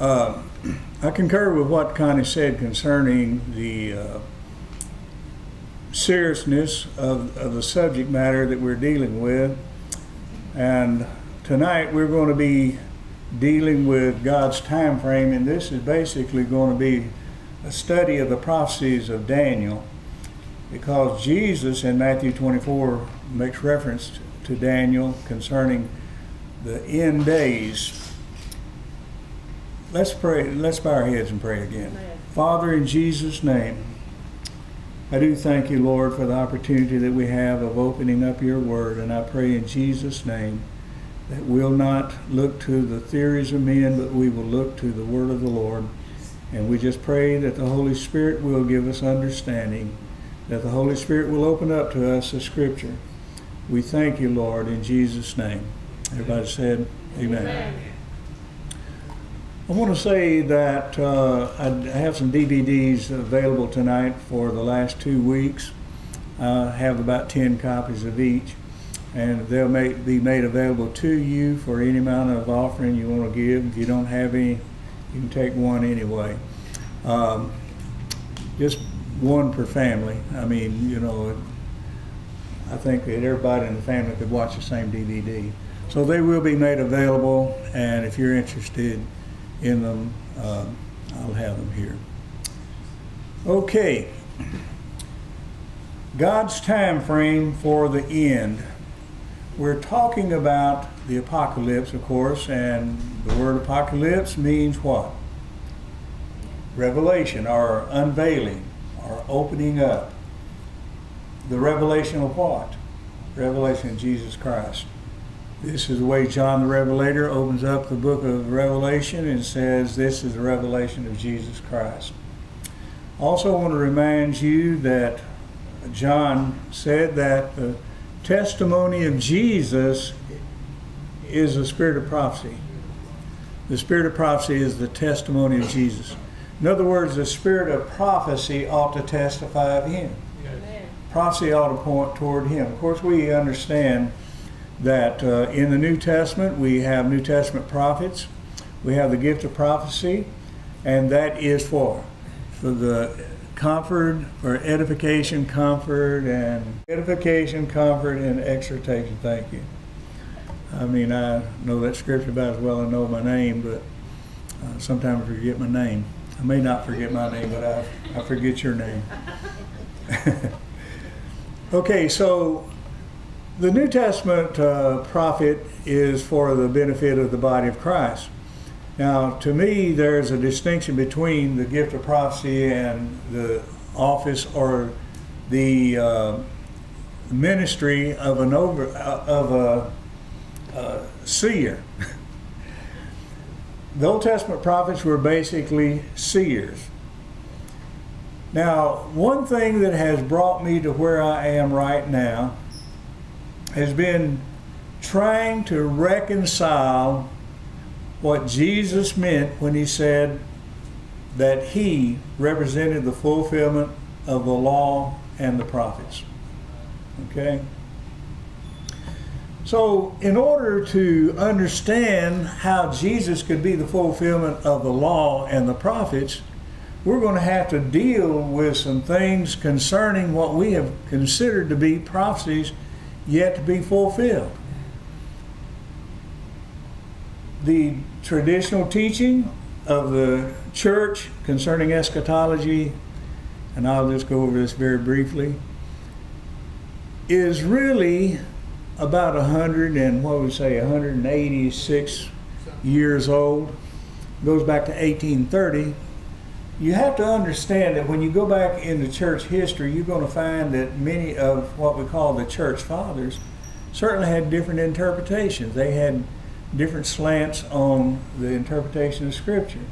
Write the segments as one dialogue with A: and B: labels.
A: I concur with what Connie said concerning the seriousness of the subject matter that we're dealing with. And tonight we're going to be dealing with God's time frame, and this is basically going to be a study of the prophecies of Daniel, because Jesus in Matthew 24 makes reference to Daniel concerning the end days. Let's pray. Let's bow our heads and pray again.
B: Amen.
A: Father, in Jesus' name, I do thank you, Lord, for the opportunity that we have of opening up your word, and I pray in Jesus' name that we'll not look to the theories of men, but we will look to the word of the Lord. And we just pray that the Holy Spirit will give us understanding, that the Holy Spirit will open up to us the scripture. We thank you, Lord, in Jesus' name. Everybody said amen.
B: Amen.
A: I want to say that I have some DVDs available tonight for the last 2 weeks. I have about 10 copies of each, and they'll be made available to you for any amount of offering you want to give. If you don't have any, you can take one anyway. Just one per family. I mean, you know, I think that everybody in the family could watch the same DVD. So they will be made available, and if you're interested in them, I'll have them here. Okay. God's time frame for the end. We're talking about the apocalypse, of course, and the word apocalypse means what? Revelation, or unveiling, or opening up. The revelation of what? Revelation of Jesus Christ. This is the way John the Revelator opens up the book of Revelation and says this is the revelation of Jesus Christ. Also, I want to remind you that John said that the testimony of Jesus is the spirit of prophecy. The spirit of prophecy is the testimony of Jesus. In other words, the spirit of prophecy ought to testify of him.
B: Amen.
A: Prophecy ought to point toward him. Of course, we understand that in the New Testament we have New Testament prophets. We have the gift of prophecy, and that is for the comfort, for edification, comfort, and exhortation. Thank you. I mean, I know that scripture about as well as I know my name, but sometimes I forget my name. I may not forget my name, but I forget your name. Okay, so the New Testament prophet is for the benefit of the body of Christ. Now, to me, there's a distinction between the gift of prophecy and the office or the ministry of a seer. The Old Testament prophets were basically seers. Now, one thing that has brought me to where I am right now has been trying to reconcile what Jesus meant when he said that he represented the fulfillment of the law and the prophets. Okay? So, in order to understand how Jesus could be the fulfillment of the law and the prophets, we're going to have to deal with some things concerning what we have considered to be prophecies yet to be fulfilled. The traditional teaching of the church concerning eschatology, and I'll just go over this very briefly, is really about 186 years old. Goes back to 1830. You have to understand that when you go back into church history, you're going to find that many of what we call the church fathers certainly had different interpretations. They had different slants on the interpretation of Scripture.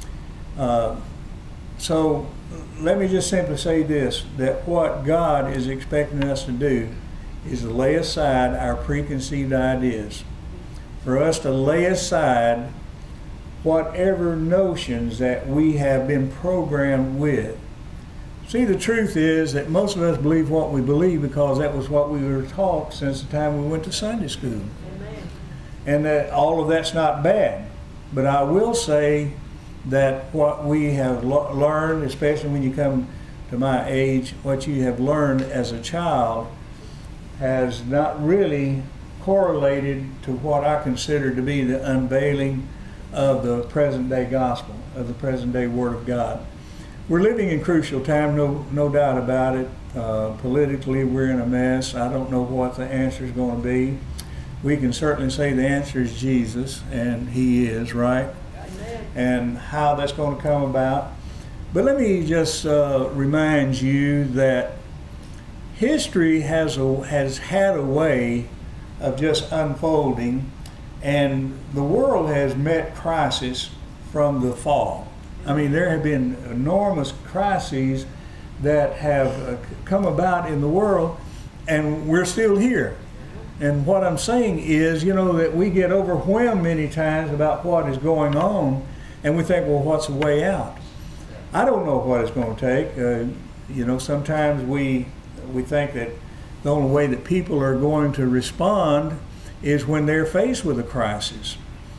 A: So let me just simply say this, that what God is expecting us to do is to lay aside our preconceived ideas. For us to lay aside whatever notions that we have been programmed with. See, the truth is that most of us believe what we believe because that was what we were taught since the time we went to Sunday school.
B: Amen.
A: And that all of that's not bad. But I will say that what we have learned, especially when you come to my age, what you have learned as a child has not really correlated to what I consider to be the unveiling of the present day gospel, of the present day Word of God. We're living in crucial time, no doubt about it. Politically, we're in a mess. I don't know what the answer is going to be. We can certainly say the answer is Jesus, and He is, right? Amen. And how that's going to come about. But let me just remind you that history has had a way of just unfolding, and the world has met crisis from the fall. I mean, there have been enormous crises that have come about in the world, and we're still here. And what I'm saying is, you know, that we get overwhelmed many times about what is going on, and we think, well, what's the way out? I don't know what it's going to take. You know, sometimes we think that the only way that people are going to respond is when they're faced with a crisis.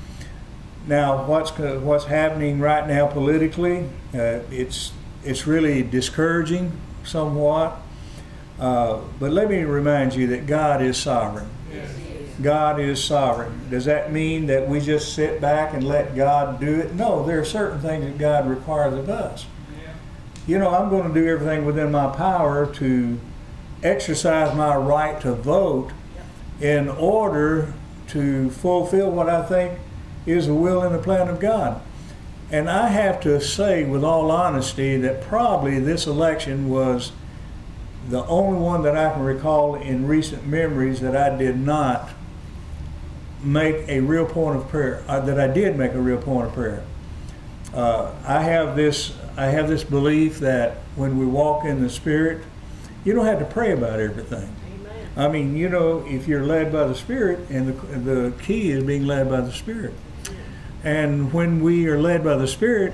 A: Now, what's happening right now politically, it's really discouraging somewhat. But let me remind you that God is sovereign. Yes. God is sovereign. Does that mean that we just sit back and let God do it? No, there are certain things that God requires of us. Yeah. You know, I'm going to do everything within my power to exercise my right to vote in order to fulfill what I think is the will and the plan of God. And I have to say with all honesty that probably this election was the only one that I can recall in recent memories that I did not make a real point of prayer, that I did make a real point of prayer. I have this belief that when we walk in the Spirit, you don't have to pray about everything. Amen. I mean, you know, if you're led by the Spirit, and the key is being led by the Spirit. And when we are led by the Spirit,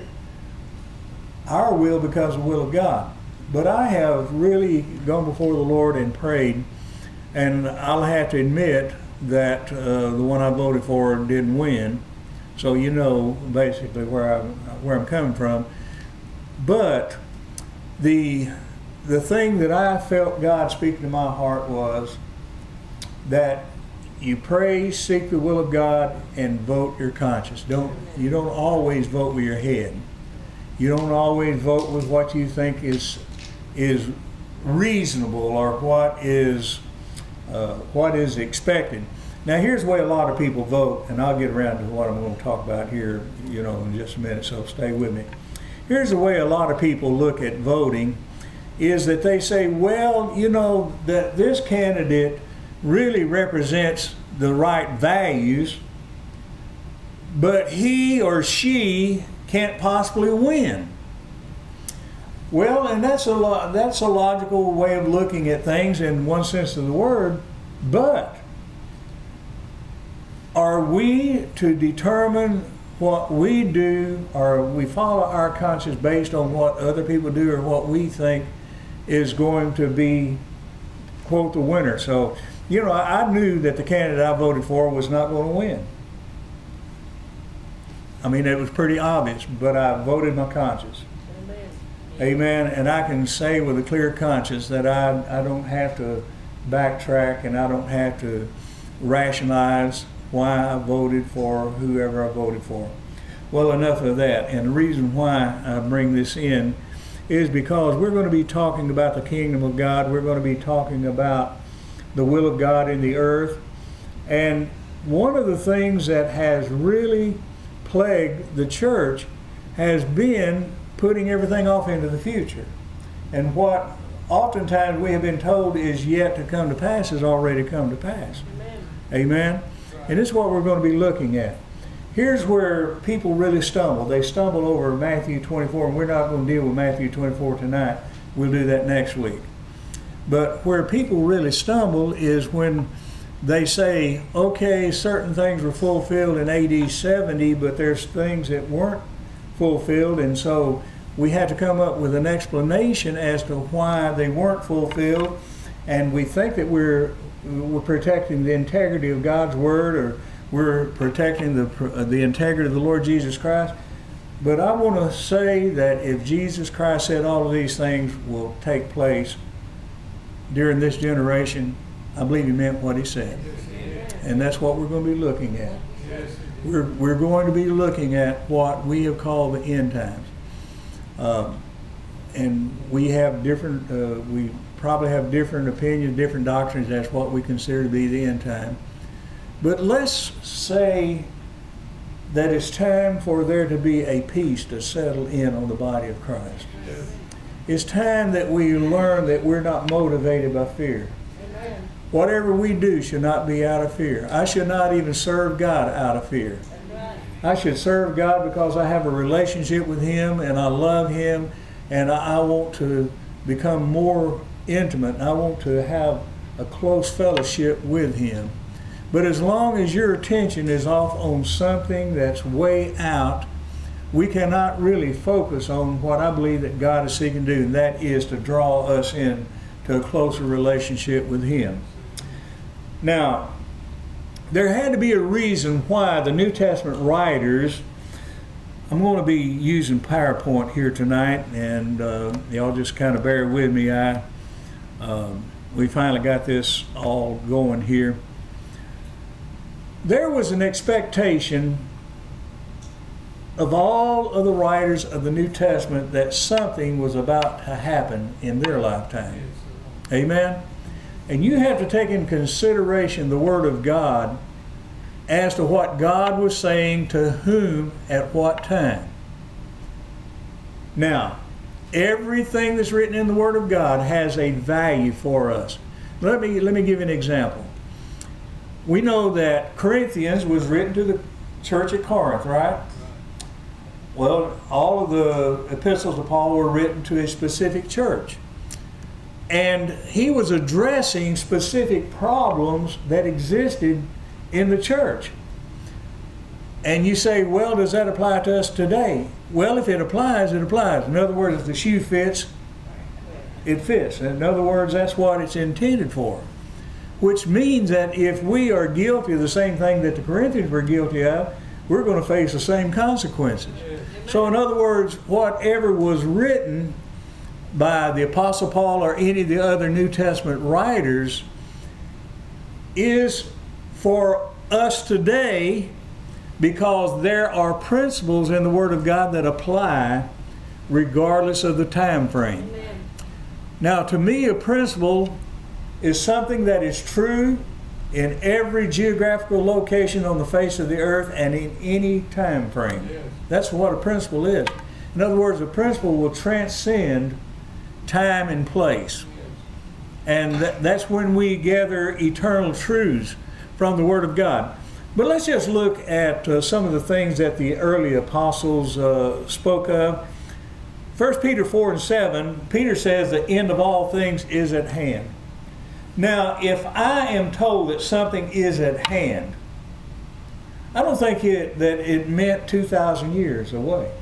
A: our will becomes the will of God. But I have really gone before the Lord and prayed, and I'll have to admit that the one I voted for didn't win. So you know basically where I'm coming from. But the thing that I felt God speak to my heart was that you pray, seek the will of God, and vote your conscience. You don't always vote with your head. You don't always vote with what you think is reasonable or what is expected. Now here's the way a lot of people vote, and I'll get around to what I'm going to talk about here, you know, in just a minute, so stay with me. Here's the way a lot of people look at voting, is that they say, well, you know, that this candidate really represents the right values, but he or she can't possibly win. Well, and that's a logical way of looking at things in one sense of the word, but are we to determine what we do, or we follow our conscience based on what other people do or what we think is going to be, quote, the winner? So, you know, I knew that the candidate I voted for was not going to win. I mean, it was pretty obvious, but I voted my conscience. Amen. Amen. And I can say with a clear conscience that I don't have to backtrack, and I don't have to rationalize why I voted for whoever I voted for. Well, enough of that. And the reason why I bring this in is because we're going to be talking about the kingdom of God. We're going to be talking about the will of God in the earth. And one of the things that has really plagued the church has been putting everything off into the future. And what oftentimes we have been told is yet to come to pass has already come to pass. Amen. Amen? And this is what we're going to be looking at. Here's where people really stumble. They stumble over Matthew 24, and we're not going to deal with Matthew 24 tonight. We'll do that next week. But where people really stumble is when they say, okay, certain things were fulfilled in AD 70, but there's things that weren't fulfilled, and so we had to come up with an explanation as to why they weren't fulfilled, and we think that we're protecting the integrity of God's Word, or we're protecting the integrity of the Lord Jesus Christ. But I want to say that if Jesus Christ said all of these things will take place during this generation, I believe he meant what he said. And that's what we're going to be looking at. We're going to be looking at what we have called the end times. And we have different, we probably have different opinions, different doctrines as to what we consider to be the end time. But let's say that it's time for there to be a peace to settle in on the body of Christ. It's time that we learn that we're not motivated by fear. Amen. Whatever we do should not be out of fear. I should not even serve God out of fear. Amen. I should serve God because I have a relationship with him and I love him and I want to become more intimate. I want to have a close fellowship with him. But as long as your attention is off on something that's way out, we cannot really focus on what I believe that God is seeking to do, and that is to draw us in to a closer relationship with him. Now, there had to be a reason why the New Testament writers, I'm going to be using PowerPoint here tonight, and y'all just kind of bear with me. We finally got this all going here. There was an expectation of all of the writers of the New Testament that something was about to happen in their lifetime. Amen? And you have to take in consideration the Word of God as to what God was saying to whom at what time. Now, everything that's written in the Word of God has a value for us. Let me give you an example. We know that Corinthians was written to the church at Corinth, right? Well, all of the epistles of Paul were written to a specific church. And he was addressing specific problems that existed in the church. And you say, well, does that apply to us today? Well, if it applies, it applies. In other words, if the shoe fits, it fits. In other words, that's what it's intended for. Which means that if we are guilty of the same thing that the Corinthians were guilty of, we're going to face the same consequences. So in other words, whatever was written by the Apostle Paul or any of the other New Testament writers is for us today, because there are principles in the Word of God that apply regardless of the time frame. Amen. Now, to me, a principle is something that is true in every geographical location on the face of the earth and in any time frame. Yes. That's what a principle is. In other words, a principle will transcend time and place. Yes. And that's when we gather eternal truths from the Word of God. But let's just look at some of the things that the early apostles spoke of. 1 Peter 4:7, Peter says the end of all things is at hand. Now, if I am told that something is at hand, I don't think that it meant 2,000 years away.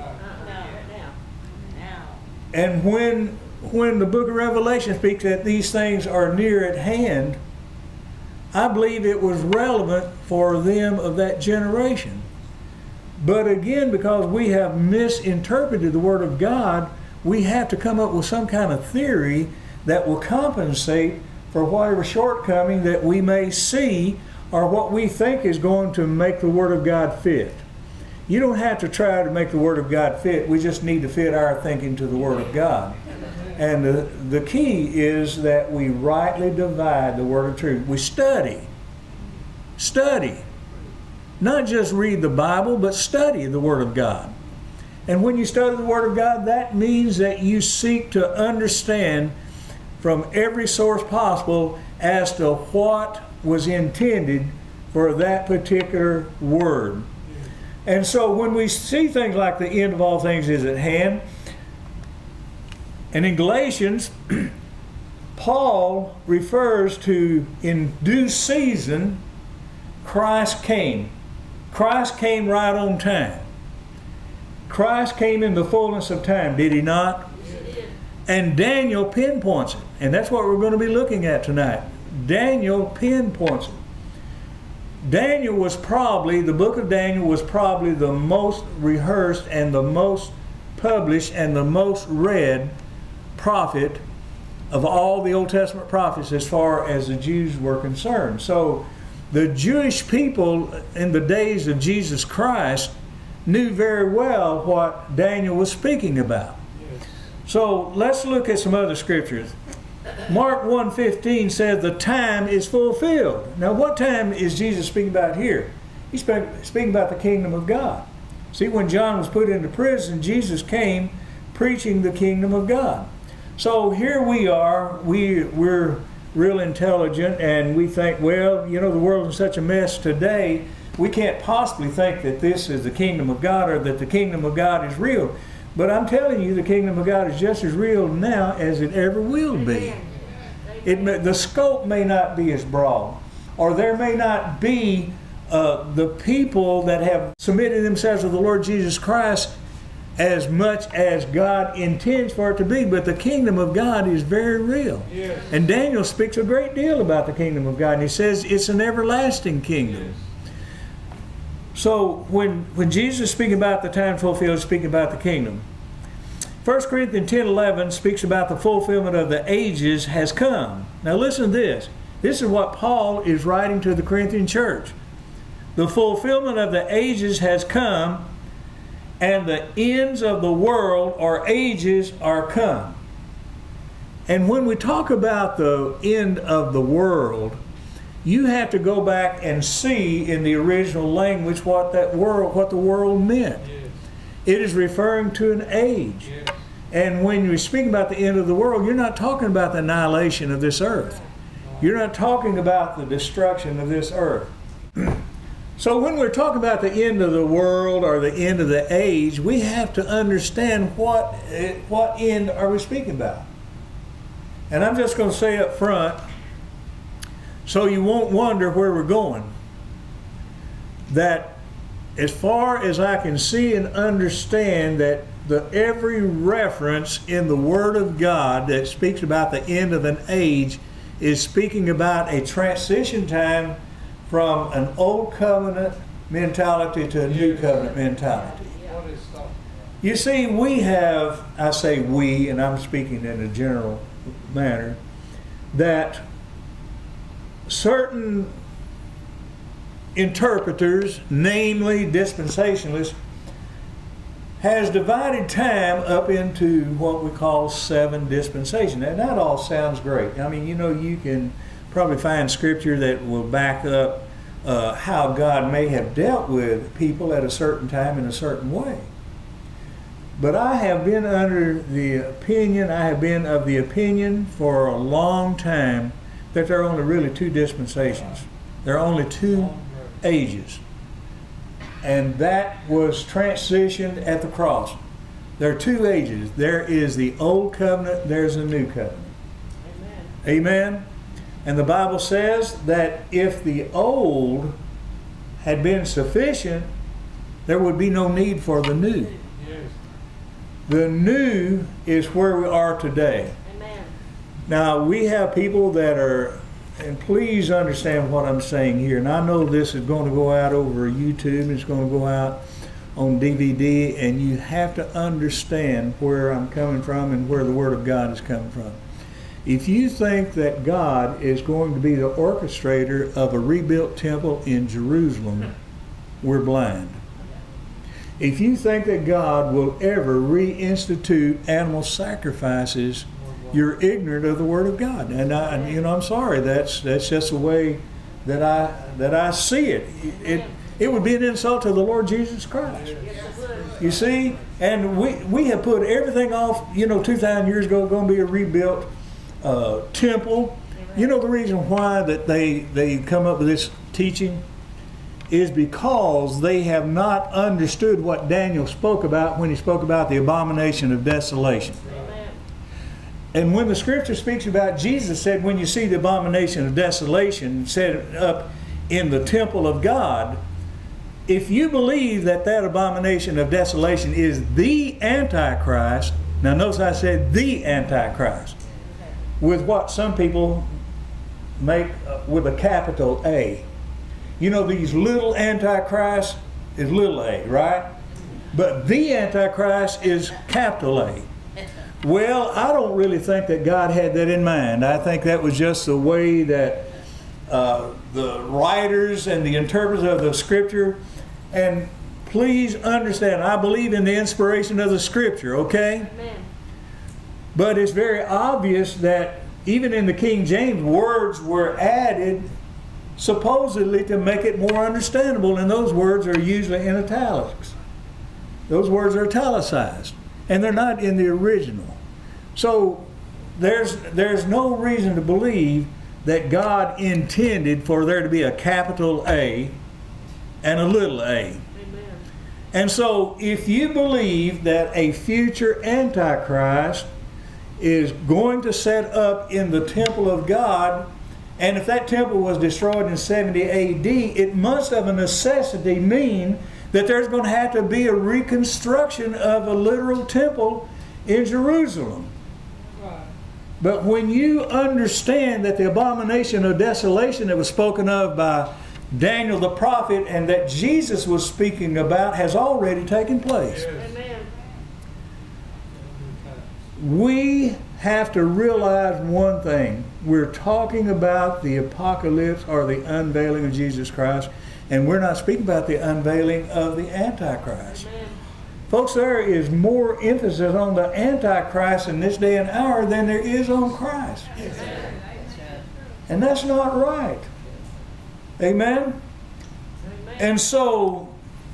A: And when the book of Revelation speaks that these things are near at hand, I believe it was relevant for them of that generation. But again, because we have misinterpreted the Word of God, we have to come up with some kind of theory that will compensate for whatever shortcoming that we may see or what we think is going to make the Word of God fit. You don't have to try to make the Word of God fit. We just need to fit our thinking to the Word of God. And the key is that we rightly divide the Word of truth. We study. Study. Not just read the Bible, but study the Word of God. And when you study the Word of God, that means that you seek to understand from every source possible as to what was intended for that particular word. And so when we see things like the end of all things is at hand, and in Galatians, Paul refers to in due season, Christ came. Christ came right on time. Christ came in the fullness of time, did he not? He did. And Daniel pinpoints it. And that's what we're going to be looking at tonight. Daniel pinpoints it. Daniel was probably, the book of Daniel was probably the most rehearsed and the most published and the most read prophet of all the Old Testament prophets as far as the Jews were concerned. So the Jewish people in the days of Jesus Christ knew very well what Daniel was speaking about. So let's look at some other scriptures. Mark 1:15 says the time is fulfilled. Now what time is Jesus speaking about here? He's speaking about the kingdom of God. See, when John was put into prison, Jesus came preaching the kingdom of God. So here we are, we're real intelligent, and we think, well, you know, the world is such a mess today, we can't possibly think that this is the kingdom of God or that the kingdom of God is real. But I'm telling you, the kingdom of God is just as real now as it ever will be. The scope may not be as broad, or there may not be the people that have submitted themselves to the Lord Jesus Christ as much as God intends for it to be, but the kingdom of God is very real. Yes. And Daniel speaks a great deal about the kingdom of God, and he says it's an everlasting kingdom. Yes. So when Jesus is speaking about the time fulfilled, he's speaking about the kingdom. 1 Corinthians 10:11 speaks about the fulfillment of the ages has come. Now listen to this. This is what Paul is writing to the Corinthian church. The fulfillment of the ages has come, and the ends of the world or ages are come. And when we talk about the end of the world, you have to go back and see in the original language what the world meant. Yes. It is referring to an age. Yes. And when you speak about the end of the world, you're not talking about the annihilation of this earth. You're not talking about the destruction of this earth. So when we're talking about the end of the world or the end of the age, we have to understand what end are we speaking about. And I'm just going to say up front, so you won't wonder where we're going, that as far as I can see and understand, that every reference in the Word of God that speaks about the end of an age is speaking about a transition time from an old covenant mentality to a new covenant mentality. You see, we have, I say we, and I'm speaking in a general manner, that certain interpreters, namely dispensationalists, has divided time up into what we call 7 dispensations. And that all sounds great. I mean, you know, you can probably find scripture that will back up how God may have dealt with people at a certain time in a certain way. But I have been of the opinion for a long time that there are only really 2 dispensations. There are only 2 ages. And that was transitioned at the cross. There are 2 ages. There is the old covenant, there's a new covenant. Amen. Amen. And the Bible says that if the old had been sufficient, there would be no need for the new. Yes. The new is where we are today. Amen. Now we have people that are, and please understand what I'm saying here, and I know this is going to go out over YouTube, it's going to go out on DVD, and you have to understand where I'm coming from and where the Word of God is coming from. If you think that God is going to be the orchestrator of a rebuilt temple in Jerusalem, we're blind. If you think that God will ever reinstitute animal sacrifices, you're ignorant of the Word of God. And I'm sorry, that's just the way that I see it. It would be an insult to the Lord Jesus Christ. You see, and we have put everything off. 2,000 years ago, going to be a rebuilt temple. You know the reason why that they come up with this teaching is because they have not understood what Daniel spoke about when he spoke about the abomination of desolation. Amen. And when the scripture speaks about, Jesus said, when you see the abomination of desolation set up in the temple of God, if you believe that abomination of desolation is the Antichrist, now notice I said the Antichrist, with what some people make with a capital A. You know, these little antichrists is little a, right? But the Antichrist is capital A. Well, I don't really think that God had that in mind. I think that was just the way that the writers and the interpreters of the Scripture, and please understand, I believe in the inspiration of the Scripture, okay?
B: Amen.
A: But it's very obvious that even in the King James, words were added supposedly to make it more understandable, and those words are usually in italics. Those words are italicized, and they're not in the original. So there's no reason to believe that God intended for there to be a capital A and a little a.
B: Amen.
A: And so if you believe that a future Antichrist is going to set up in the temple of God, and if that temple was destroyed in 70 AD, it must of a necessity mean that there's going to have to be a reconstruction of a literal temple in Jerusalem. But when you understand that the abomination of desolation that was spoken of by Daniel the prophet and that Jesus was speaking about has already taken place.
B: Amen.
A: We have to realize one thing. We're talking about the apocalypse or the unveiling of Jesus Christ, and we're not speaking about the unveiling of the Antichrist.
B: Amen.
A: Folks, there is more emphasis on the Antichrist in this day and hour than there is on Christ. And that's not right. Amen?
B: Amen.
A: And so,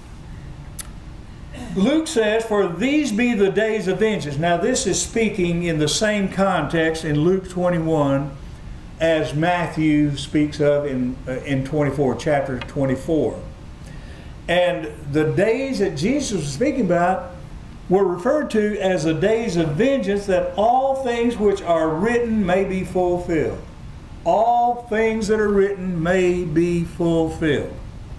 A: Luke says, for these be the days of vengeance. Now this is speaking in the same context in Luke 21 as Matthew speaks of in 24, chapter 24. And the days that Jesus was speaking about were referred to as the days of vengeance, that all things which are written may be fulfilled. All things that are written may be fulfilled.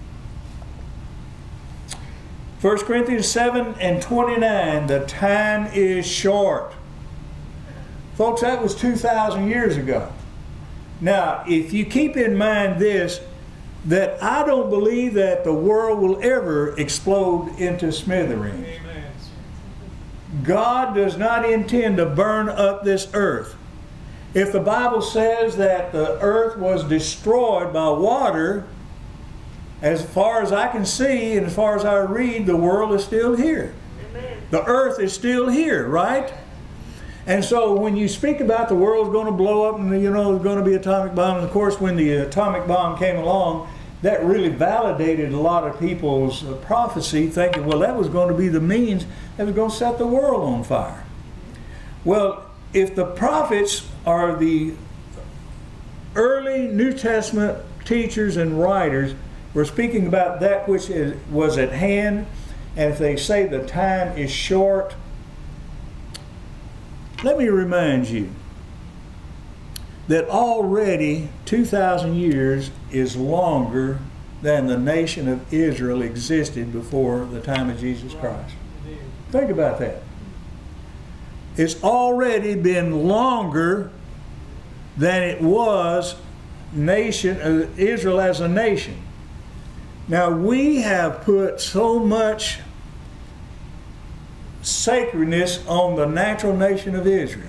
A: 1 Corinthians 7 and 29, the time is short. Folks, that was 2,000 years ago. Now, if you keep in mind this, that I don't believe that the world will ever explode into smithereens.
C: Amen.
A: God does not intend to burn up this earth. If the Bible says that the earth was destroyed by water, as far as I can see and as far as I read, the world is still here.
B: Amen.
A: The earth is still here, right? And so when you speak about the world's going to blow up and, you know, there's going to be atomic bomb, and of course when the atomic bomb came along, that really validated a lot of people's prophecy, thinking, well, that was going to be the means that was going to set the world on fire. Well, if the prophets are the early New Testament teachers and writers were speaking about that which was at hand, and if they say the time is short, let me remind you that already 2,000 years is longer than the nation of Israel existed before the time of Jesus Christ. Think about that. It's already been longer than it was Israel as a nation. Now, we have put so much sacredness on the natural nation of Israel.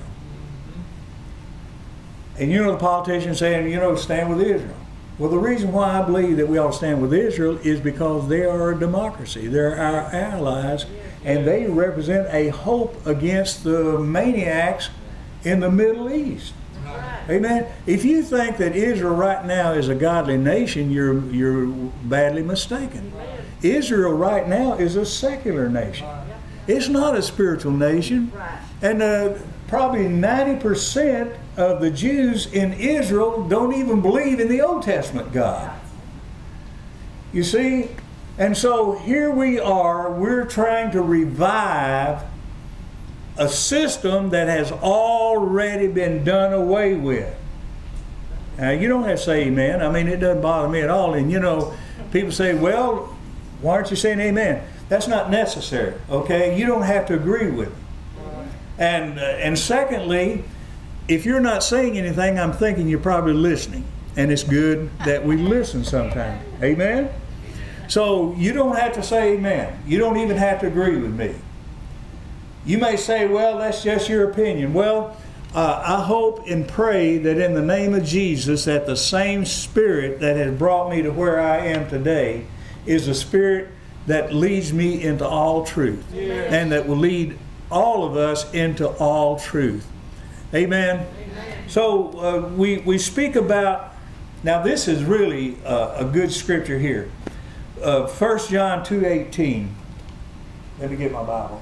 A: And you know, the politicians saying, you know, stand with Israel. Well, the reason why I believe that we ought to stand with Israel is because they are a democracy. They're our allies, and they represent a hope against the maniacs in the Middle East.
B: Right.
A: Amen. If you think that Israel right now is a godly nation, you're badly mistaken.
B: Amen.
A: Israel right now is a secular nation. It's not a spiritual nation.
B: Right.
A: And probably 90% of the Jews in Israel don't even believe in the Old Testament God. You see? And so here we are, we're trying to revive a system that has already been done away with. Now, you don't have to say amen. I mean, it doesn't bother me at all. And you know, people say, well, why aren't you saying amen? That's not necessary, okay? You don't have to agree with it. And secondly, if you're not saying anything, I'm thinking you're probably listening. And it's good that we listen sometimes. Amen? So you don't have to say amen. You don't even have to agree with me. You may say, well, that's just your opinion. Well, I hope and pray that in the name of Jesus, that the same Spirit that has brought me to where I am today is the Spirit that leads me into all truth. Yes. And that will lead all of us into all truth. Amen? Amen. So we speak about, now this is really a good scripture here. 1 John 2:18. Let me get my Bible.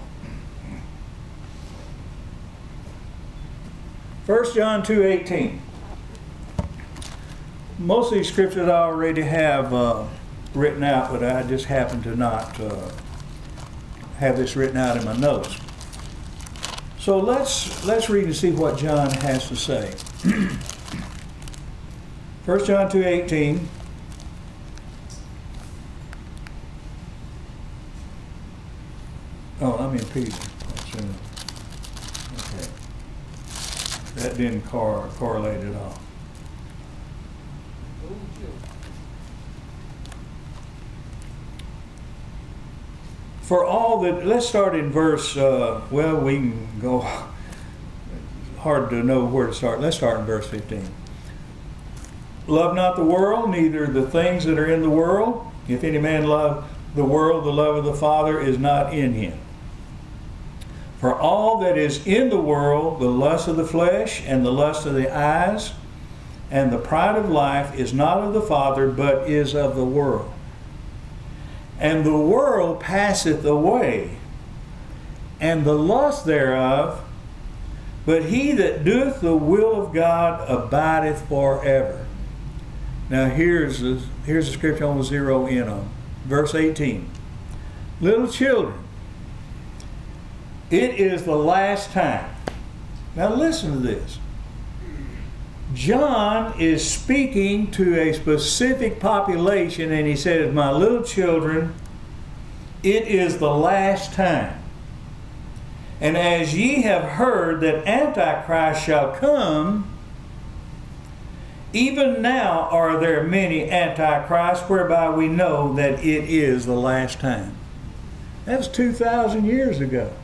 A: 1 John 2:18. Most of these scriptures I already have written out, but I just happen to not have this written out in my notes. So let's read and see what John has to say. 1 John 2:18. Oh, I'm in Peter. Okay. That didn't correlate at all. For all that, let's start in verse, well, we can go, hard to know where to start. Let's start in verse 15. Love not the world, neither the things that are in the world. If any man love the world, the love of the Father is not in him. For all that is in the world, the lust of the flesh, and the lust of the eyes, and the pride of life is not of the Father, but is of the world. And the world passeth away, and the lust thereof, but he that doeth the will of God abideth forever. Now here's the scripture I'm going to zero in on. Verse 18. Little children, it is the last time. Now listen to this. John is speaking to a specific population, and he says, my little children, it is the last time. And as ye have heard that Antichrist shall come, even now are there many Antichrists, whereby we know that it is the last time. That's 2,000 years ago.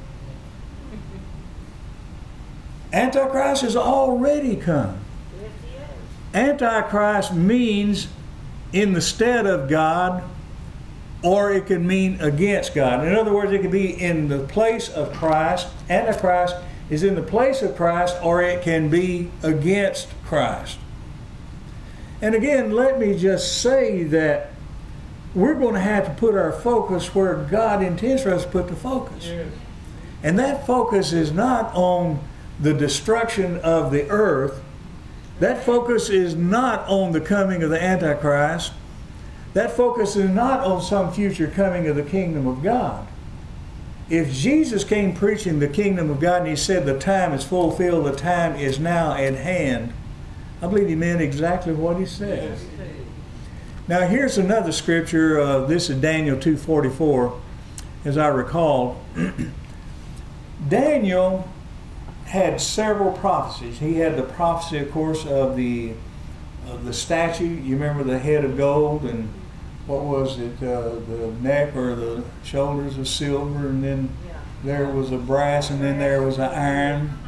A: Antichrist has already come. Antichrist means in the stead of God, or it can mean against God. In other words, it can be in the place of Christ. Antichrist is in the place of Christ, or it can be against Christ. And again, let me just say that we're going to have to put our focus where God intends for us to put the focus. Yes. And that focus is not on the destruction of the earth. That focus is not on the coming of the Antichrist. That focus is not on some future coming of the kingdom of God. If Jesus came preaching the kingdom of God and he said the time is fulfilled, the time is now at hand, I believe he meant exactly what he said. Yes. Now here's another scripture. This is Daniel 2:44, as I recall. Daniel had several prophecies. He had the prophecy, of course, of the statue. You remember the head of gold, and what was it? The neck or the shoulders of silver, and then there was a brass, and then there was an iron.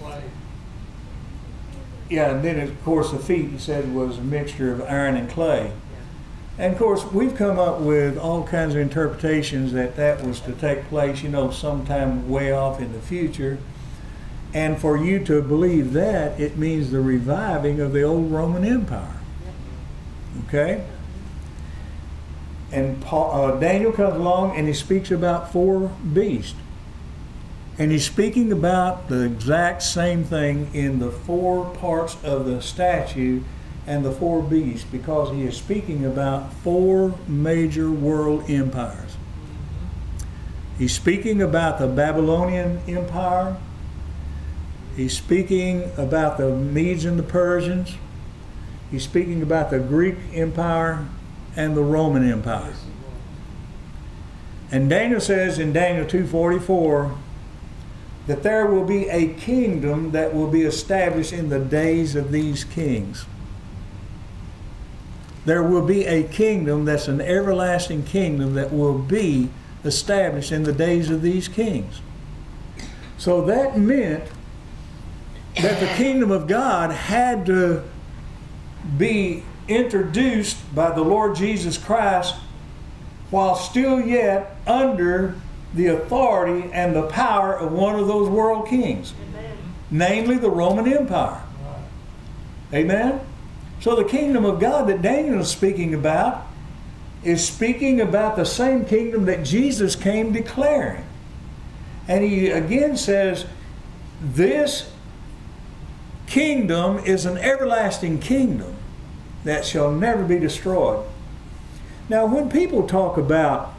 A: Yeah, and then of course the feet, he said, was a mixture of iron and clay. And of course we've come up with all kinds of interpretations that that was to take place, you know, sometime way off in the future. And for you to believe that, it means the reviving of the old Roman Empire. Okay? And Daniel comes along and he speaks about 4 beasts. And he's speaking about the exact same thing in the 4 parts of the statue and the 4 beasts, because he is speaking about 4 major world empires. He's speaking about the Babylonian Empire. He's speaking about the Medes and the Persians. He's speaking about the Greek Empire and the Roman Empire. And Daniel says in Daniel 2:44 that there will be a kingdom that will be established in the days of these kings. there will be a kingdom that's an everlasting kingdom that will be established in the days of these kings. So that meant that the kingdom of God had to be introduced by the Lord Jesus Christ while still yet under the authority and the power of one of those world kings, namely the Roman Empire. Amen? So the kingdom of God that Daniel is speaking about is speaking about the same kingdom that Jesus came declaring. And he again says, this kingdom is an everlasting kingdom that shall never be destroyed. Now, when people talk about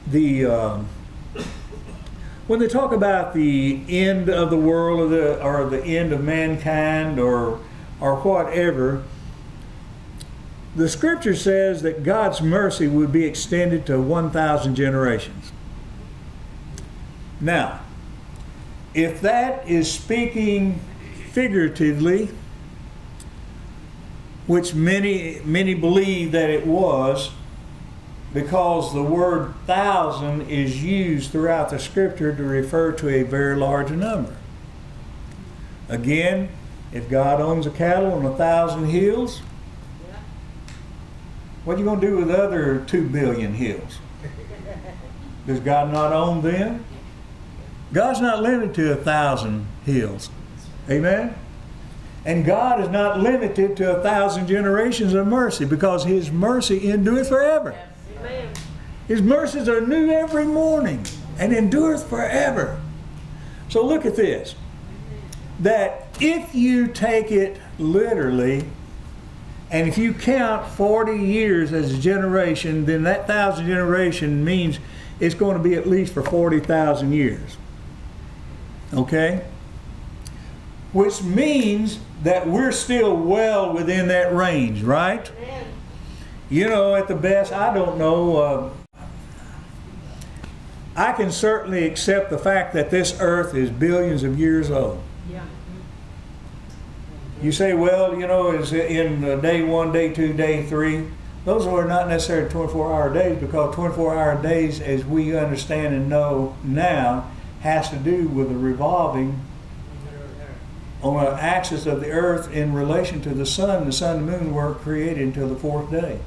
A: when they talk about the end of the world or the end of mankind or whatever, the scripture says that God's mercy would be extended to 1,000 generations. Now, if that is speaking figuratively, which many believe that it was, because the word thousand is used throughout the scripture to refer to a very large number. Again, if God owns a cattle on 1,000 hills, what are you going to do with the other 2 billion hills? Does God not own them? God's not limited to 1,000 hills. Amen? And God is not limited to 1,000 generations of mercy, because His mercy endureth forever. Amen. His mercies are new every morning and endureth forever. So look at this. That if you take it literally, and if you count 40 years as a generation, then that 1,000 generation means it's going to be at least for 40,000 years. Okay? Which means that we're still well within that range, right? Amen. You know, at the best, I don't know. I can certainly accept the fact that this earth is billions of years old. Yeah. You say, well, you know, it's in day 1, day 2, day 3. Those are not necessarily 24-hour days, because 24-hour days, as we understand and know now, has to do with the revolving on an axis of the earth in relation to the sun. The sun and moon weren't created until the 4th day.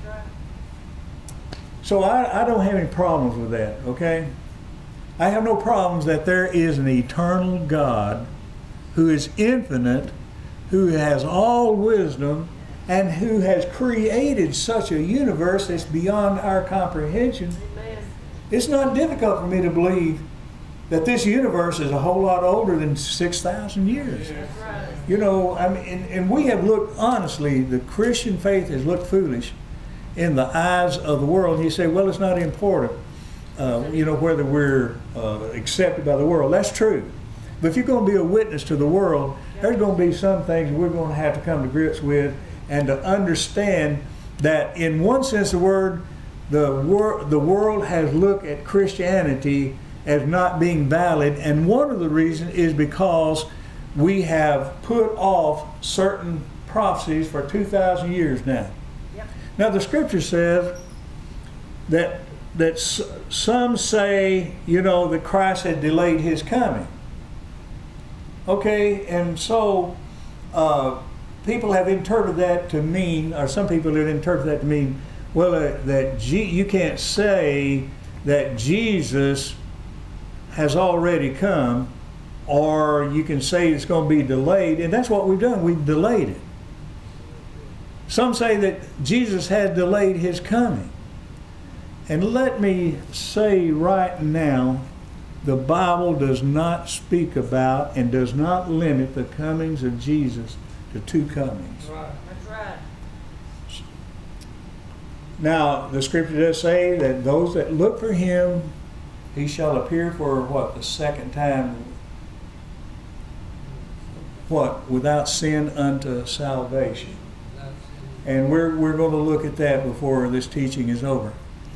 A: So I don't have any problems with that, okay? I have no problems that there is an eternal God who is infinite, who has all wisdom, and who has created such a universe that's beyond our comprehension. Amen. It's not difficult for me to believe that this universe is a whole lot older than 6,000 years. That's right. You know, I mean, and we have looked, honestly, the Christian faith has looked foolish in the eyes of the world. And you say, well, it's not important, you know, whether we're accepted by the world. That's true. But if you're going to be a witness to the world, there's going to be some things we're going to have to come to grips with, and to understand that in one sense of the word, the world has looked at Christianity as not being valid, and one of the reasons is because we have put off certain prophecies for 2,000 years now. Yep. Now the scripture says that some say, you know, that Christ had delayed His coming. Okay, and so people have interpreted that to mean, or some people have interpreted that to mean, well, you can't say that Jesus has already come, or you can say it's going to be delayed, and that's what we've done. We've delayed it. Some say that Jesus has delayed His coming. And let me say right now, the Bible does not speak about and does not limit the comings of Jesus to 2 comings. Right. That's right. Now, the scripture does say that those that look for Him, He shall appear for what? The second time. What? Without sin unto salvation. And we're going to look at that before this teaching is over.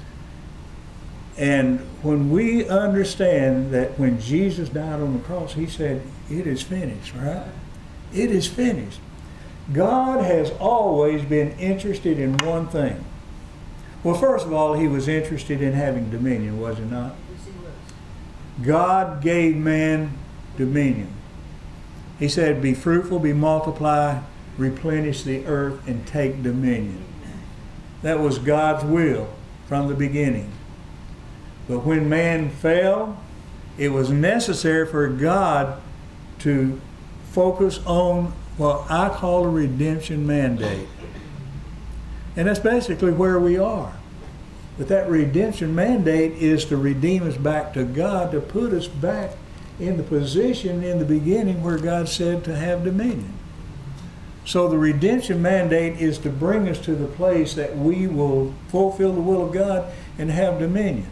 A: And when we understand that when Jesus died on the cross, He said, it is finished, right? It is finished. God has always been interested in one thing. Well, first of all, he was interested in having dominion, was he not?
B: Yes, he was.
A: God gave man dominion. He said, be fruitful, be multiply, replenish the earth, and take dominion. That was God's will from the beginning. But when man fell, it was necessary for God to focus on what I call a redemption mandate. And that's basically where we are. But that redemption mandate is to redeem us back to God, to put us back in the position in the beginning where God said to have dominion. So the redemption mandate is to bring us to the place that we will fulfill the will of God and have dominion.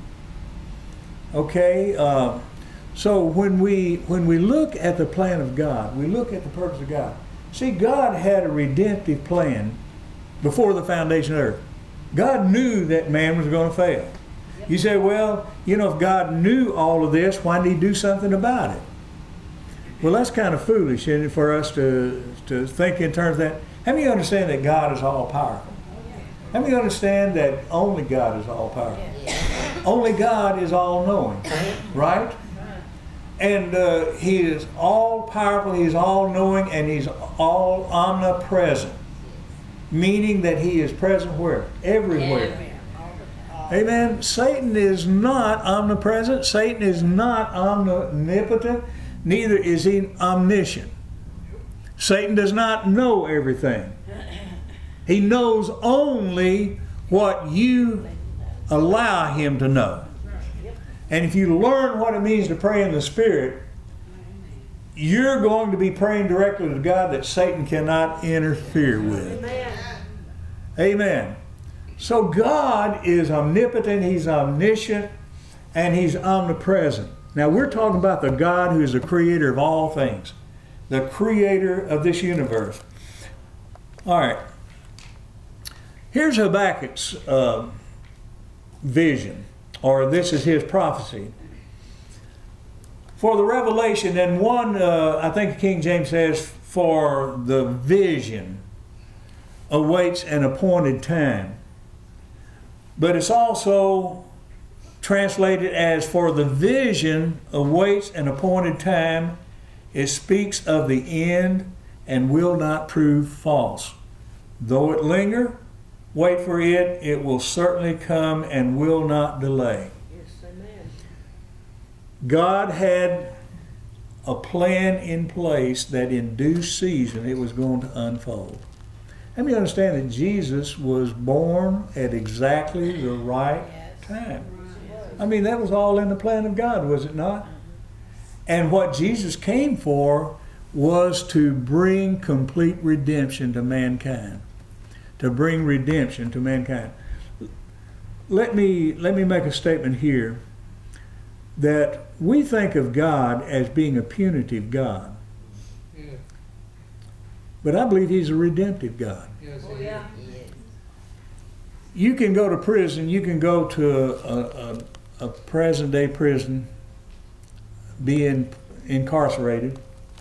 A: Okay? So when we look at the plan of God, we look at the purpose of God. See, God had a redemptive plan before the foundation of earth. God knew that man was going to fail. You say, well, you know, if God knew all of this, why did he do something about it? Well, that's kind of foolish, isn't it, for us to think in terms of that. How many understand that God is all-powerful? How many understand that only God is all-powerful? Only God is all-knowing, right? And he is all-powerful, he's all-knowing, and he's all omnipresent. Meaning that he is present where? Everywhere. Amen. Satan is not omnipresent. Satan is not omnipotent. Neither is he omniscient. Satan does not know everything. He knows only what you allow him to know. And if you learn what it means to pray in the Spirit, you're going to be praying directly to God that Satan cannot interfere with. Amen. So God is omnipotent, he's omniscient, and he's omnipresent. Now we're talking about the God who is the creator of all things. The creator of this universe. All right. Here's Habakkuk's vision, or this is his prophecy. For the revelation, and one, I think King James says, for the vision awaits an appointed time. But it's also translated as for the vision awaits an appointed time. It speaks of the end and will not prove false. Though it linger, wait for it. It will certainly come and will not delay.
B: Yes, amen.
A: God had a plan in place that in due season it was going to unfold. Let me understand that Jesus was born at exactly the right time. I mean, that was all in the plan of God, was it not? And what Jesus came for was to bring complete redemption to mankind. To bring redemption to mankind. Let me make a statement here that we think of God as being a punitive God.
C: Yeah.
A: But I believe he's a redemptive God.
C: Yes,
B: Oh, yeah.
A: You can go to prison, you can go to a present-day prison, be incarcerated,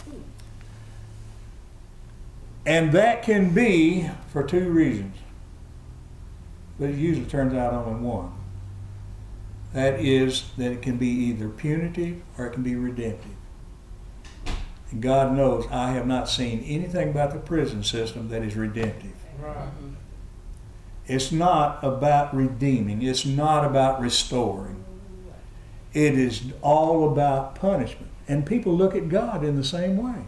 A: and that can be for two reasons. But it usually turns out only one. That is that it can be either punitive or it can be redemptive. And God knows I have not seen anything about the prison system that is redemptive.
C: right.
A: It's not about redeeming. It's not about restoring. It is all about punishment. And people look at God in the same way.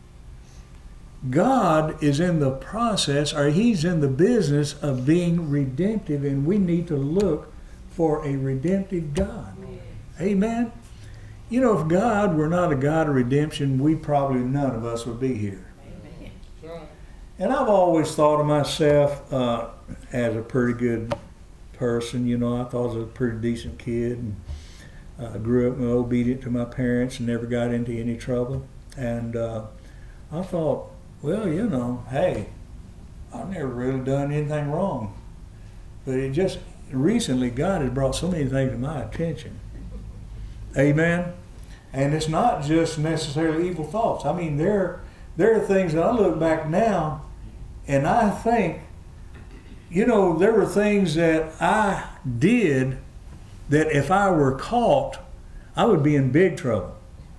A: God is in the process, or he's in the business of being redemptive, and we need to look for a redemptive God. Amen? You know, if God were not a God of redemption, none of us would be here.
C: Right.
A: And I've always thought of myself as a pretty good person. You know, I thought I was a pretty decent kid, and grew up obedient to my parents and never got into any trouble. And I thought, well, you know, hey, I've never really done anything wrong. But it just recently, God has brought so many things to my attention. Amen? And it's not just necessarily evil thoughts. I mean, there are things that I look back now And I think, you know, there were things that I did that if I were caught, I would be in big trouble.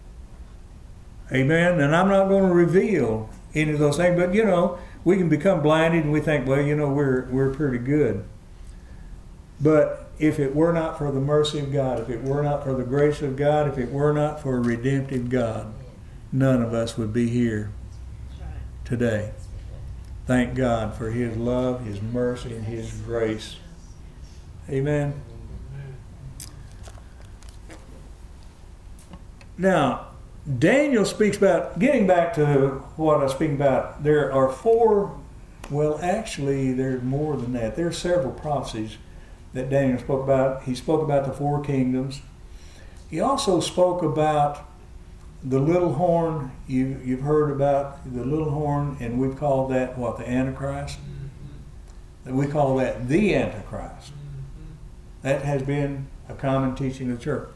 A: Amen. And I'm not going to reveal any of those things, but you know, we can become blinded and we think, well, you know, we're pretty good. But if it were not for the mercy of God, if it were not for the grace of God, if it were not for a redemptive God, none of us would be here today. Thank God for His love, His mercy, and His grace. Amen. Now, Daniel speaks about, getting back to what I was speaking about, there are four, well actually there's more than that. There are several prophecies that Daniel spoke about. He spoke about the four kingdoms. He also spoke about the little horn. You've heard about the little horn, and we've called that what, the Antichrist? We call that the Antichrist. That has been a common teaching of the church.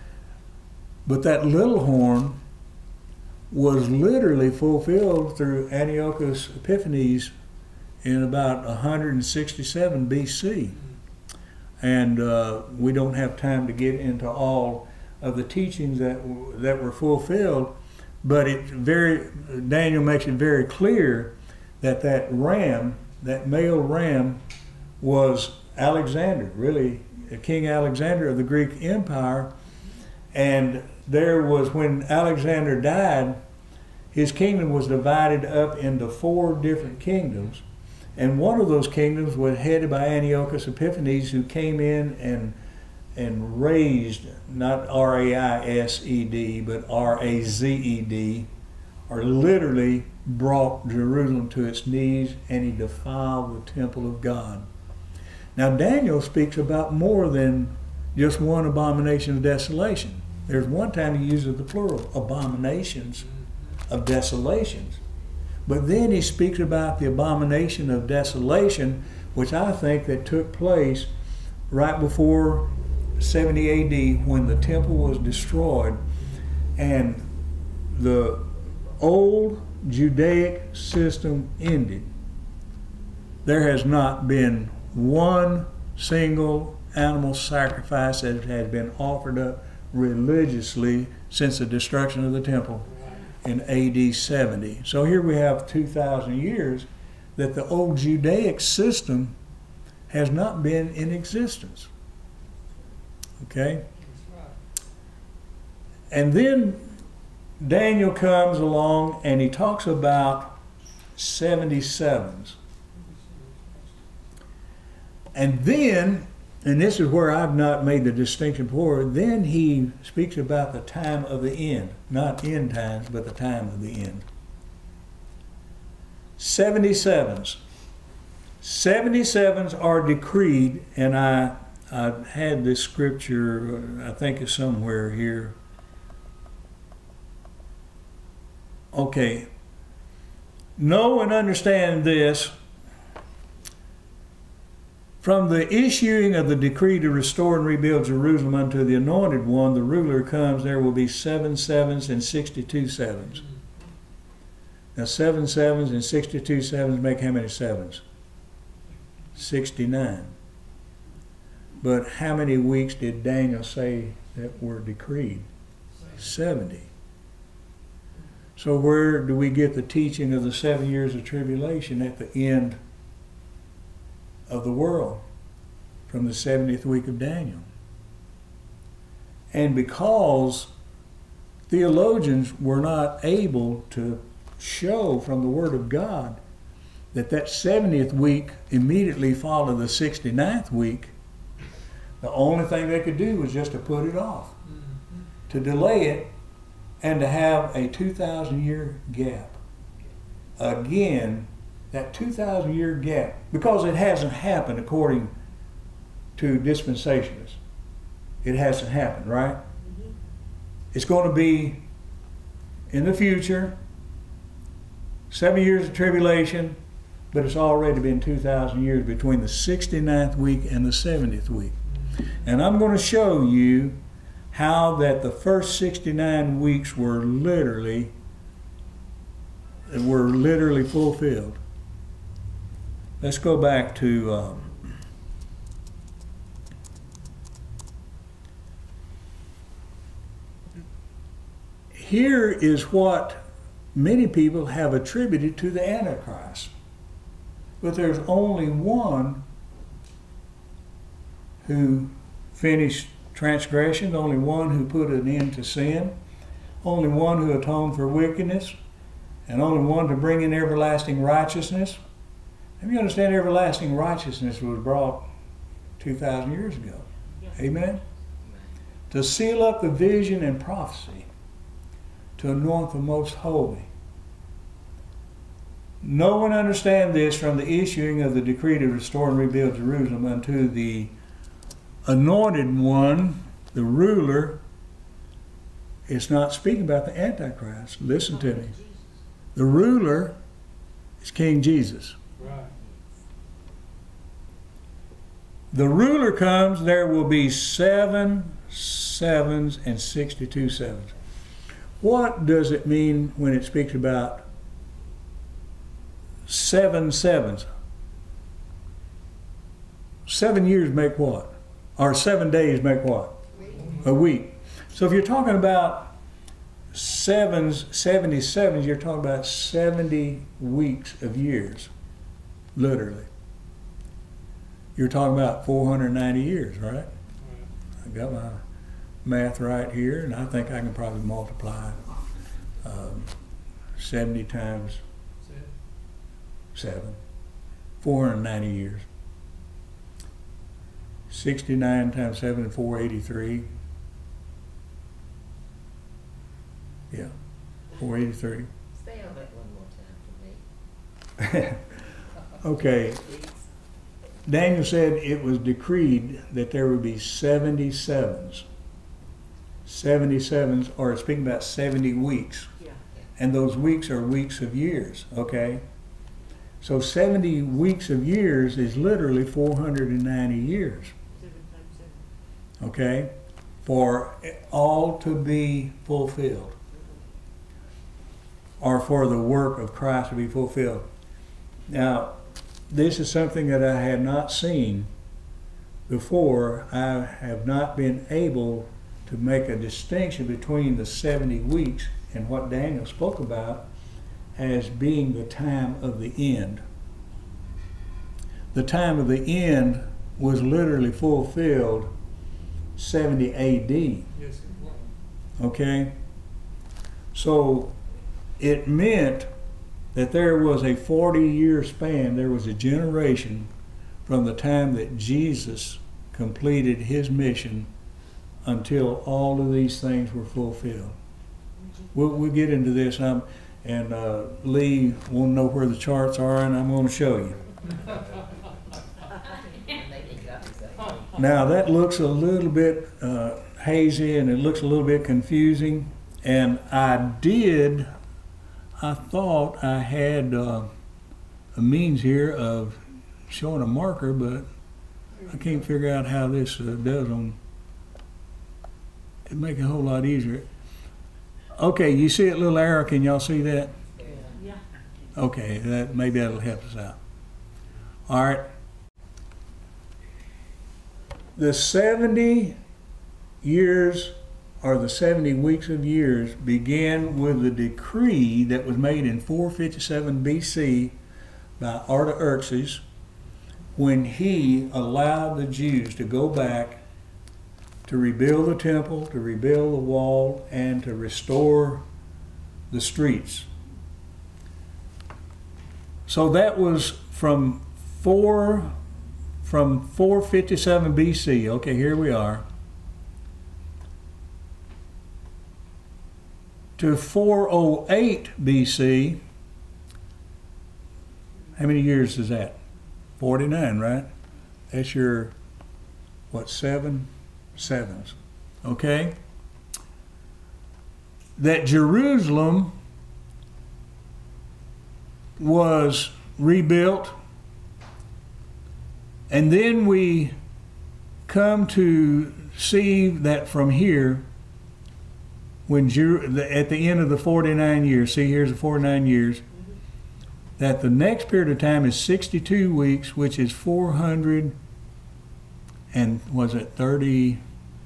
A: But that little horn was literally fulfilled through Antiochus Epiphanes in about 167 BC. And we don't have time to get into all of the teachings that were fulfilled, but Daniel makes it very clear that that ram, that male ram, was Alexander, really King Alexander of the Greek Empire. And there was, when Alexander died, his kingdom was divided up into four different kingdoms. And one of those kingdoms was headed by Antiochus Epiphanes, who came in and raised, not R-A-I-S-E-D, but R-A-Z-E-D, or literally brought Jerusalem to its knees, and he defiled the temple of God. Now Daniel speaks about more than just one abomination of desolation. There's one time he uses the plural, abominations of desolations. But then he speaks about the abomination of desolation, which I think that took place right before 70 AD, when the temple was destroyed and the old Judaic system ended. There has not been one single animal sacrifice that has been offered up religiously since the destruction of the temple in AD 70. So here we have 2,000 years that the old Judaic system has not been in existence. Okay? And then Daniel comes along and he talks about 77s. And then, and this is where I've not made the distinction before, then he speaks about the time of the end. Not end times, but the time of the end. 77s. 77s are decreed, and I had this scripture, I think it's somewhere here. Okay. Know and understand this. From the issuing of the decree to restore and rebuild Jerusalem unto the Anointed One, the ruler comes, there will be 7 sevens and 62 sevens. Now 7 sevens and 62 sevens make how many sevens? 69. But how many weeks did Daniel say that were decreed? 70. So where do we get the teaching of the 7 years of tribulation at the end of the world? From the 70th week of Daniel. And because theologians were not able to show from the Word of God that that 70th week immediately followed the 69th week, the only thing they could do was just to put it off, to delay it, and to have a 2,000-year gap. Again, that 2,000-year gap, because it hasn't happened according to dispensationalists. It hasn't happened, right? It's going to be in the future, 7 years of tribulation, but it's already been 2,000 years between the 69th week and the 70th week. And I'm going to show you how that the first 69 weeks were literally fulfilled. let's go back to here is what many people have attributed to the Antichrist. But there's only one who finished transgression, only one who put an end to sin, only one who atoned for wickedness, and only one to bring in everlasting righteousness. And you understand everlasting righteousness was brought 2,000 years ago. Amen? To seal up the vision and prophecy, to anoint the most holy. No one understand this from the issuing of the decree to restore and rebuild Jerusalem unto the anointed one, the ruler. It's not speaking about the Antichrist. Listen to me. The ruler is King Jesus.
C: Right.
A: The ruler comes, there will be 7 sevens and 62 sevens. What does it mean when it speaks about 7 sevens? 7 years make what? Or 7 days make what? A week. So if you're talking about sevens, 77s, you're talking about 70 weeks of years, literally. You're talking about 490 years, right? I got my math right here, and I think I can probably multiply 70 times 7, 490 years. 69 times 7 is 483. Yeah, 483.
B: Stay on that one more time for me.
A: Okay. Daniel said it was decreed that there would be 77s. 77s, or speaking about 70 weeks.
B: Yeah.
A: And those weeks are weeks of years, okay? So 70 weeks of years is literally 490 years,
B: 7 times 7.
A: okay? For all to be fulfilled, or for the work of Christ to be fulfilled. Now, this is something that I had not seen before. I have not been able to make a distinction between the 70 weeks and what Daniel spoke about as being the time of the end. The time of the end was literally fulfilled 70 AD.
C: Yes, it was.
A: Okay? So it meant that there was a 40-year span, there was a generation from the time that Jesus completed his mission until all of these things were fulfilled. We'll get into this, and Lee won't know where the charts are, and I'm going to show you. Now that looks a little bit hazy, and it looks a little bit confusing, and I thought I had a means here of showing a marker, but I can't figure out how this does on. It'd make it a whole lot easier. Okay, you see that little arrow? Can y'all see that?
B: Yeah.
A: Okay, maybe that'll help us out. All right. The 70 years, or the 70 weeks of years, began with the decree that was made in 457 BC by Artaxerxes, when he allowed the Jews to go back to rebuild the temple, to rebuild the wall, and to restore the streets. So that was from 457 BC. Okay, here we are. To 408 BC. How many years is that? 49, right? That's your, what, 7 sevens. Okay? That Jerusalem was rebuilt, and then we come to see that from here, when at the end of the 49 years, see here's the 49 years, that the next period of time is 62 weeks, which is 400 and was it 30?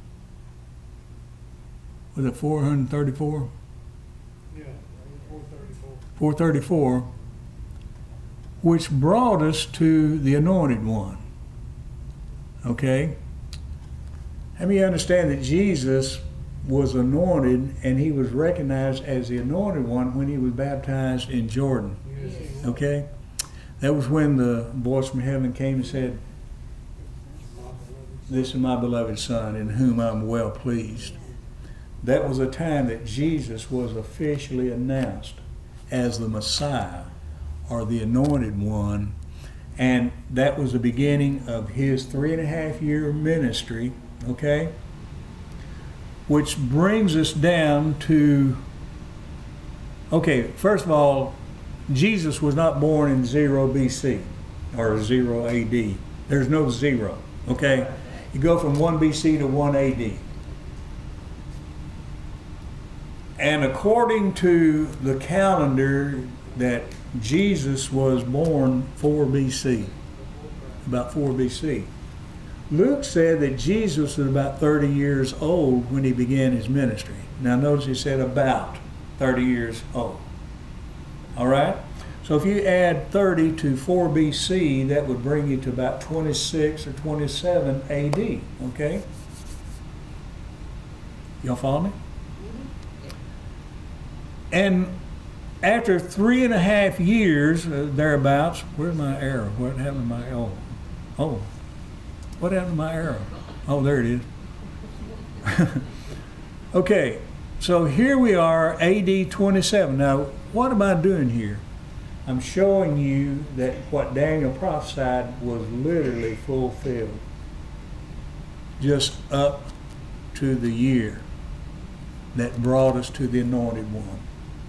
A: Was it 434?
C: Yeah, 434.
A: 434, which brought us to the Anointed One. Okay? How many understand that Jesus was anointed and he was recognized as the Anointed One when he was baptized in Jordan?
C: Yes, he was.
A: Okay? That was when the voice from heaven came and said, "This is my beloved Son, in whom I'm well pleased." That was a time that Jesus was officially announced as the Messiah, or the Anointed One, and that was the beginning of his 3.5-year ministry, okay? Which brings us down to, okay, first of all, Jesus was not born in 0 BC or 0 AD. There's no 0, okay? You go from 1 BC to 1 AD. And according to the calendar, that Jesus was born 4 BC, about 4 BC. Luke said that Jesus was about 30 years old when he began his ministry. Now notice he said about 30 years old. All right? So if you add 30 to 4 BC, that would bring you to about 26 or 27 AD. Okay? Y'all follow me? And after 3.5 years, thereabouts, where's my arrow? What happened to my arrow? Oh, what happened to my arrow? Oh, there it is. Okay, so here we are, AD 27. Now, what am I doing here? I'm showing you that what Daniel prophesied was literally fulfilled, just up to the year that brought us to the Anointed One.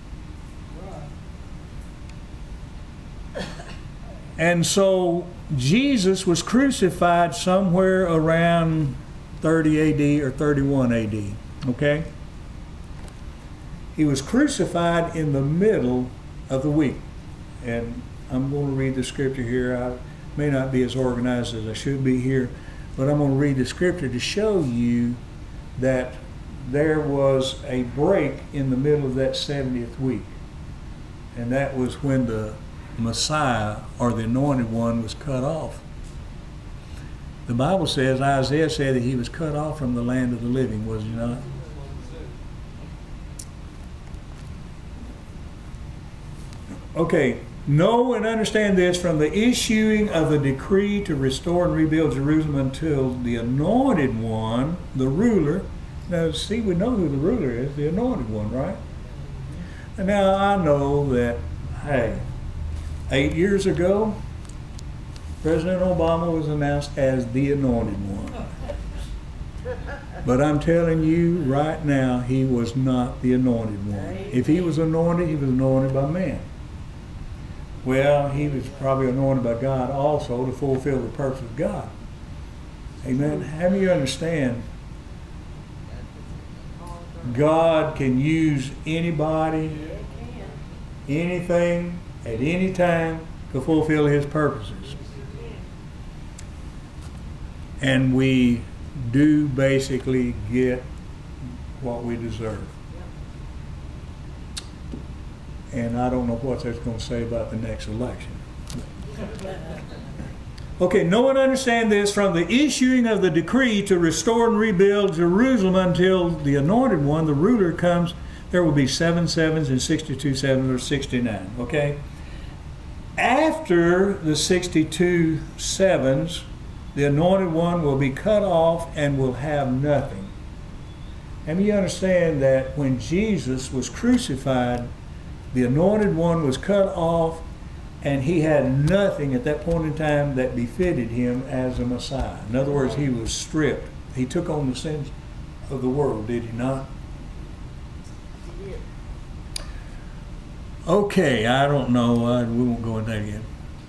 A: And so Jesus was crucified somewhere around 30 AD or 31 AD, okay? He was crucified in the middle of the week. And I'm going to read the scripture here. I may not be as organized as I should be here, but I'm going to read the scripture to show you that there was a break in the middle of that 70th week. And that was when the Messiah, or the Anointed One, was cut off. The Bible says, Isaiah said that he was cut off from the land of the living, was he not? Okay, know and understand this: from the issuing of the decree to restore and rebuild Jerusalem until the Anointed One, the ruler. Now, see, we know who the ruler is, the Anointed One, right? And now I know that, hey, 8 years ago, President Obama was announced as the Anointed One. But I'm telling you right now, he was not the Anointed One. If he was anointed, he was anointed by man. Well, he was probably anointed by God also to fulfill the purpose of God. Amen. How many of you understand God can use anybody, anything, at any time to fulfill his purposes? And we do basically get what we deserve. And I don't know what that's going to say about the next election. Okay, know and understand this: from the issuing of the decree to restore and rebuild Jerusalem until the Anointed One, the ruler, comes, there will be 7 sevens and 62 sevens, or 69, okay? After the 62 sevens, the Anointed One will be cut off and will have nothing. And you understand that when Jesus was crucified, the Anointed One was cut off, and he had nothing at that point in time that befitted him as a Messiah. In other words, he was stripped. He took on the sins of the world, did he not? Okay, I don't know. We won't go into that again.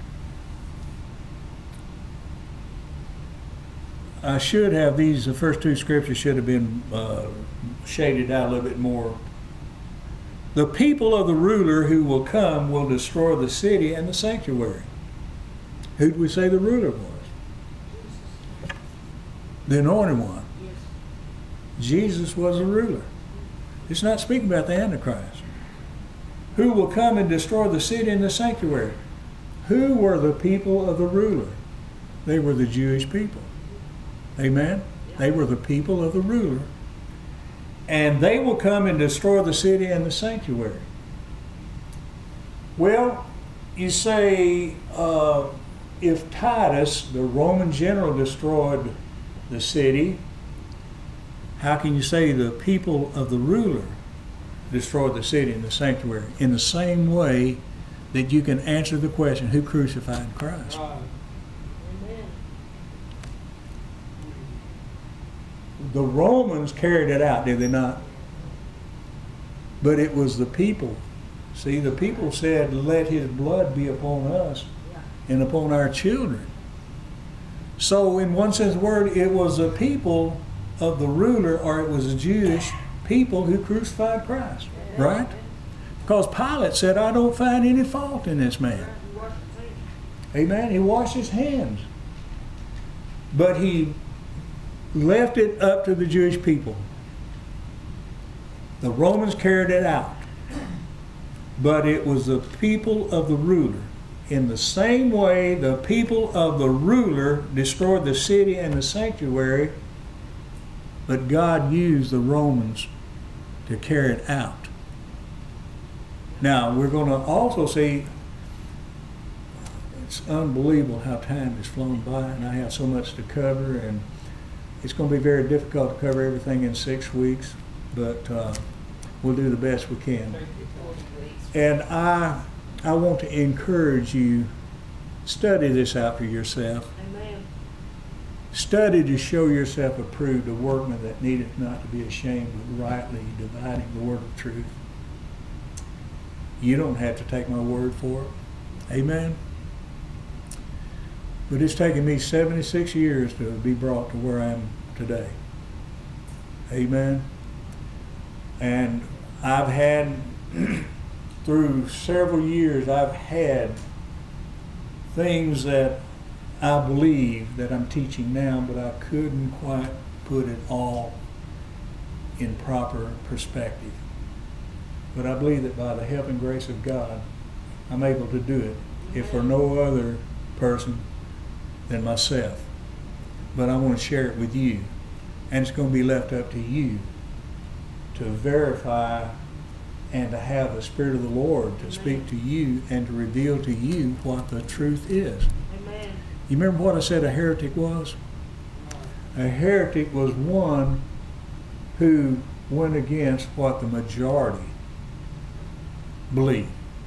A: I should have these, the first two scriptures should have been shaded out a little bit more. The people of the ruler who will come will destroy the city and the sanctuary. Who did we say the ruler was? The anointed one.
B: Yes.
A: Jesus was a ruler. It's not speaking about the Antichrist. Who will come and destroy the city and the sanctuary? Who were the people of the ruler? They were the Jewish people. Amen? They were the people of the ruler. And they will come and destroy the city and the sanctuary. Well, you say, if Titus, the Roman general, destroyed the city, how can you say the people of the ruler destroyed the city and the sanctuary? In the same way that you can answer the question, who crucified Christ?
C: Right.
B: Amen.
A: The Romans carried it out, did they not? But it was the people. See, the people said, let his blood be upon us
B: Yeah.
A: and upon our children. So in one sense of the word, it was the people of the ruler, or it was the Jewish people who crucified Christ, right? Because Pilate said, I don't find any fault in this man.
B: You wash your feet.
A: Amen. He washed his hands. But he left it up to the Jewish people. The Romans carried it out. But it was the people of the ruler. In the same way, the people of the ruler destroyed the city and the sanctuary, but God used the Romans to carry it out. Now, we're going to also see, it's unbelievable how time has flown by, and I have so much to cover, and it's going to be very difficult to cover everything in 6 weeks, but we'll do the best we can.
B: 40 weeks.
A: And I want to encourage you, study this out for yourself.
B: Amen.
A: Study to show yourself approved, a workman that needeth not to be ashamed, but rightly dividing the word of truth. You don't have to take my word for it. Amen? But it's taken me 76 years to be brought to where I am today. Amen? And I've had, through several years, I've had things that I believe that I'm teaching now, but I couldn't quite put it all in proper perspective. But I believe that by the help and grace of God, I'm able to do it, if for no other person than myself. But I want to share it with you. And it's going to be left up to you to verify and to have the Spirit of the Lord to speak to you and to reveal to you what the truth is.
B: Amen.
A: You remember what I said a heretic was? A heretic was one who went against what the majority believed.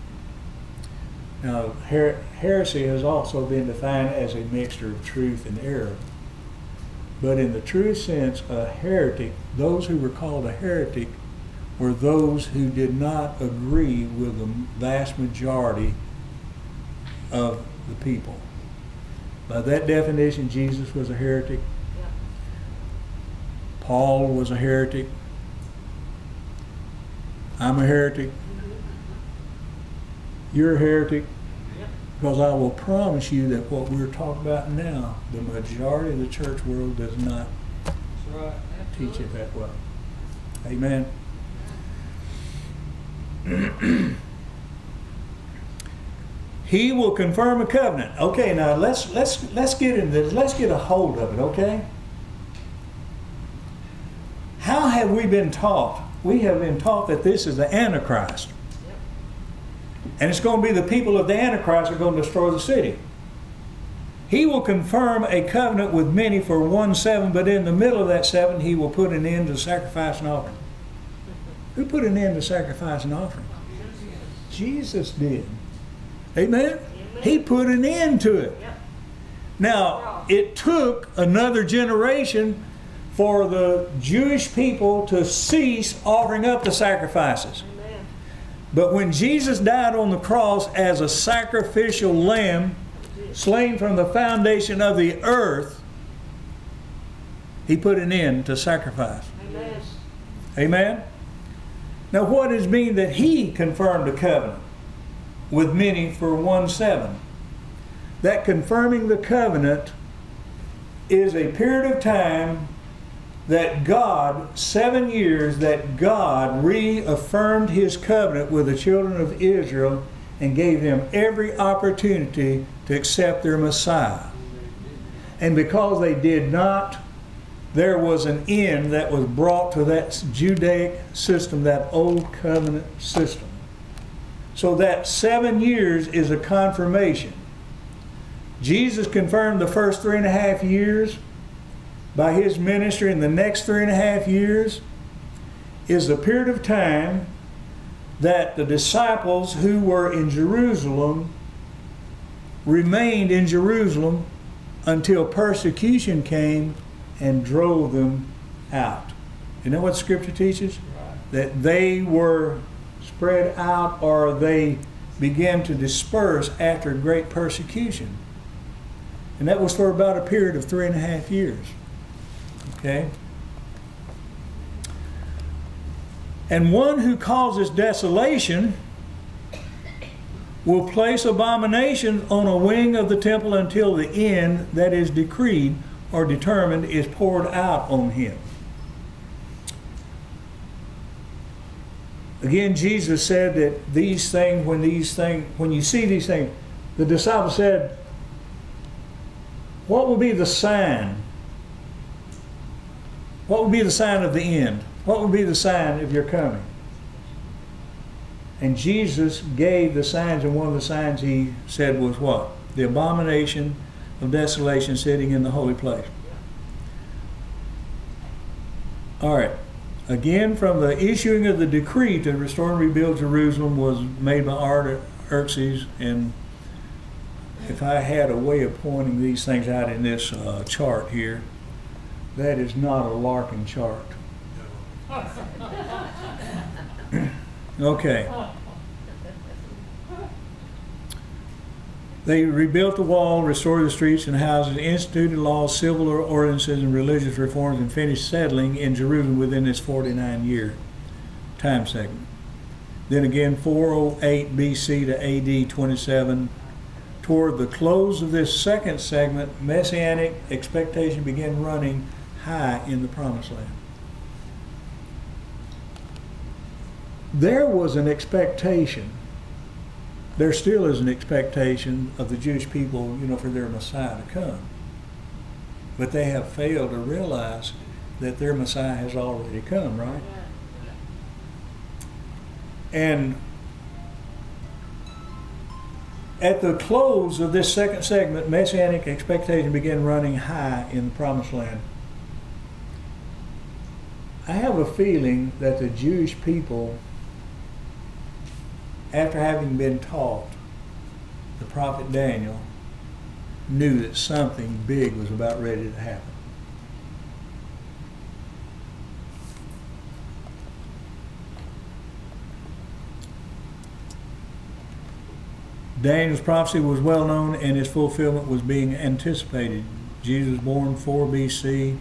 A: Now, heresy has also been defined as a mixture of truth and error. But in the true sense, a heretic, those who were called a heretic, were those who did not agree with the vast majority of the people. By that definition, Jesus was a heretic.
B: Yeah.
A: Paul was a heretic. I'm a heretic. You're a heretic.
B: Yep.
A: Because I will promise you that what we're talking about now, the majority of the church world does not
C: That's right.
A: teach it that way. Amen. He will confirm a covenant. Okay, now let's get into this. Let's get a hold of it, okay? How have we been taught? We have been taught that this is the Antichrist.
B: Yep.
A: And it's going to be the people of the Antichrist who are going to destroy the city. He will confirm a covenant with many for 1 7, but in the middle of that 7, he will put an end to sacrifice and offering. Who put an end to sacrifice and offering? Jesus did. Amen? He put an end to it.
B: Yep.
A: Now, it took another generation for the Jewish people to cease offering up the sacrifices.
B: Amen.
A: But when Jesus died on the cross as a sacrificial lamb, slain from the foundation of the earth, he put an end to sacrifice.
B: Amen.
A: Amen? Now what does it mean that he confirmed a covenant with many for 1:7? That confirming the covenant is a period of time that God, 7 years, that God reaffirmed his covenant with the children of Israel and gave them every opportunity to accept their Messiah. And because they did not, there was an end that was brought to that Judaic system, that old covenant system. So that 7 years is a confirmation. Jesus confirmed the first 3.5 years by his ministry, and the next 3.5 years is the period of time that the disciples who were in Jerusalem remained in Jerusalem until persecution came and drove them out. You know what Scripture teaches? That they were spread out, or they began to disperse after great persecution. And that was for about a period of 3.5 years. Okay? And one who causes desolation will place abominations on a wing of the temple until the end that is decreed or determined is poured out on him. Again, Jesus said that these things, when you see these things, the disciples said, what will be the sign? What will be the sign of the end? What will be the sign of your coming? And Jesus gave the signs, and one of the signs he said was what? The abomination of desolation sitting in the holy place. All right. Again, from the issuing of the decree to restore and rebuild Jerusalem was made by Artaxerxes, and if I had a way of pointing these things out in this chart here, that is not a Larkin chart. Okay. They rebuilt the wall, restored the streets and houses, instituted laws, civil ordinances, and religious reforms, and finished settling in Jerusalem within this 49-year time segment. Then again, 408 BC to AD 27. Toward the close of this second segment, messianic expectation began running high in the Promised Land. There was an expectation, there still is an expectation of the Jewish people, for their Messiah to come. But they have failed to realize that their Messiah has already come, right? And at the close of this second segment, messianic expectation began running high in the Promised Land. I have a feeling that the Jewish people, after having been taught the prophet Daniel, knew that something big was about ready to happen. Daniel's prophecy was well known and its fulfillment was being anticipated. Jesus was born 4 BC.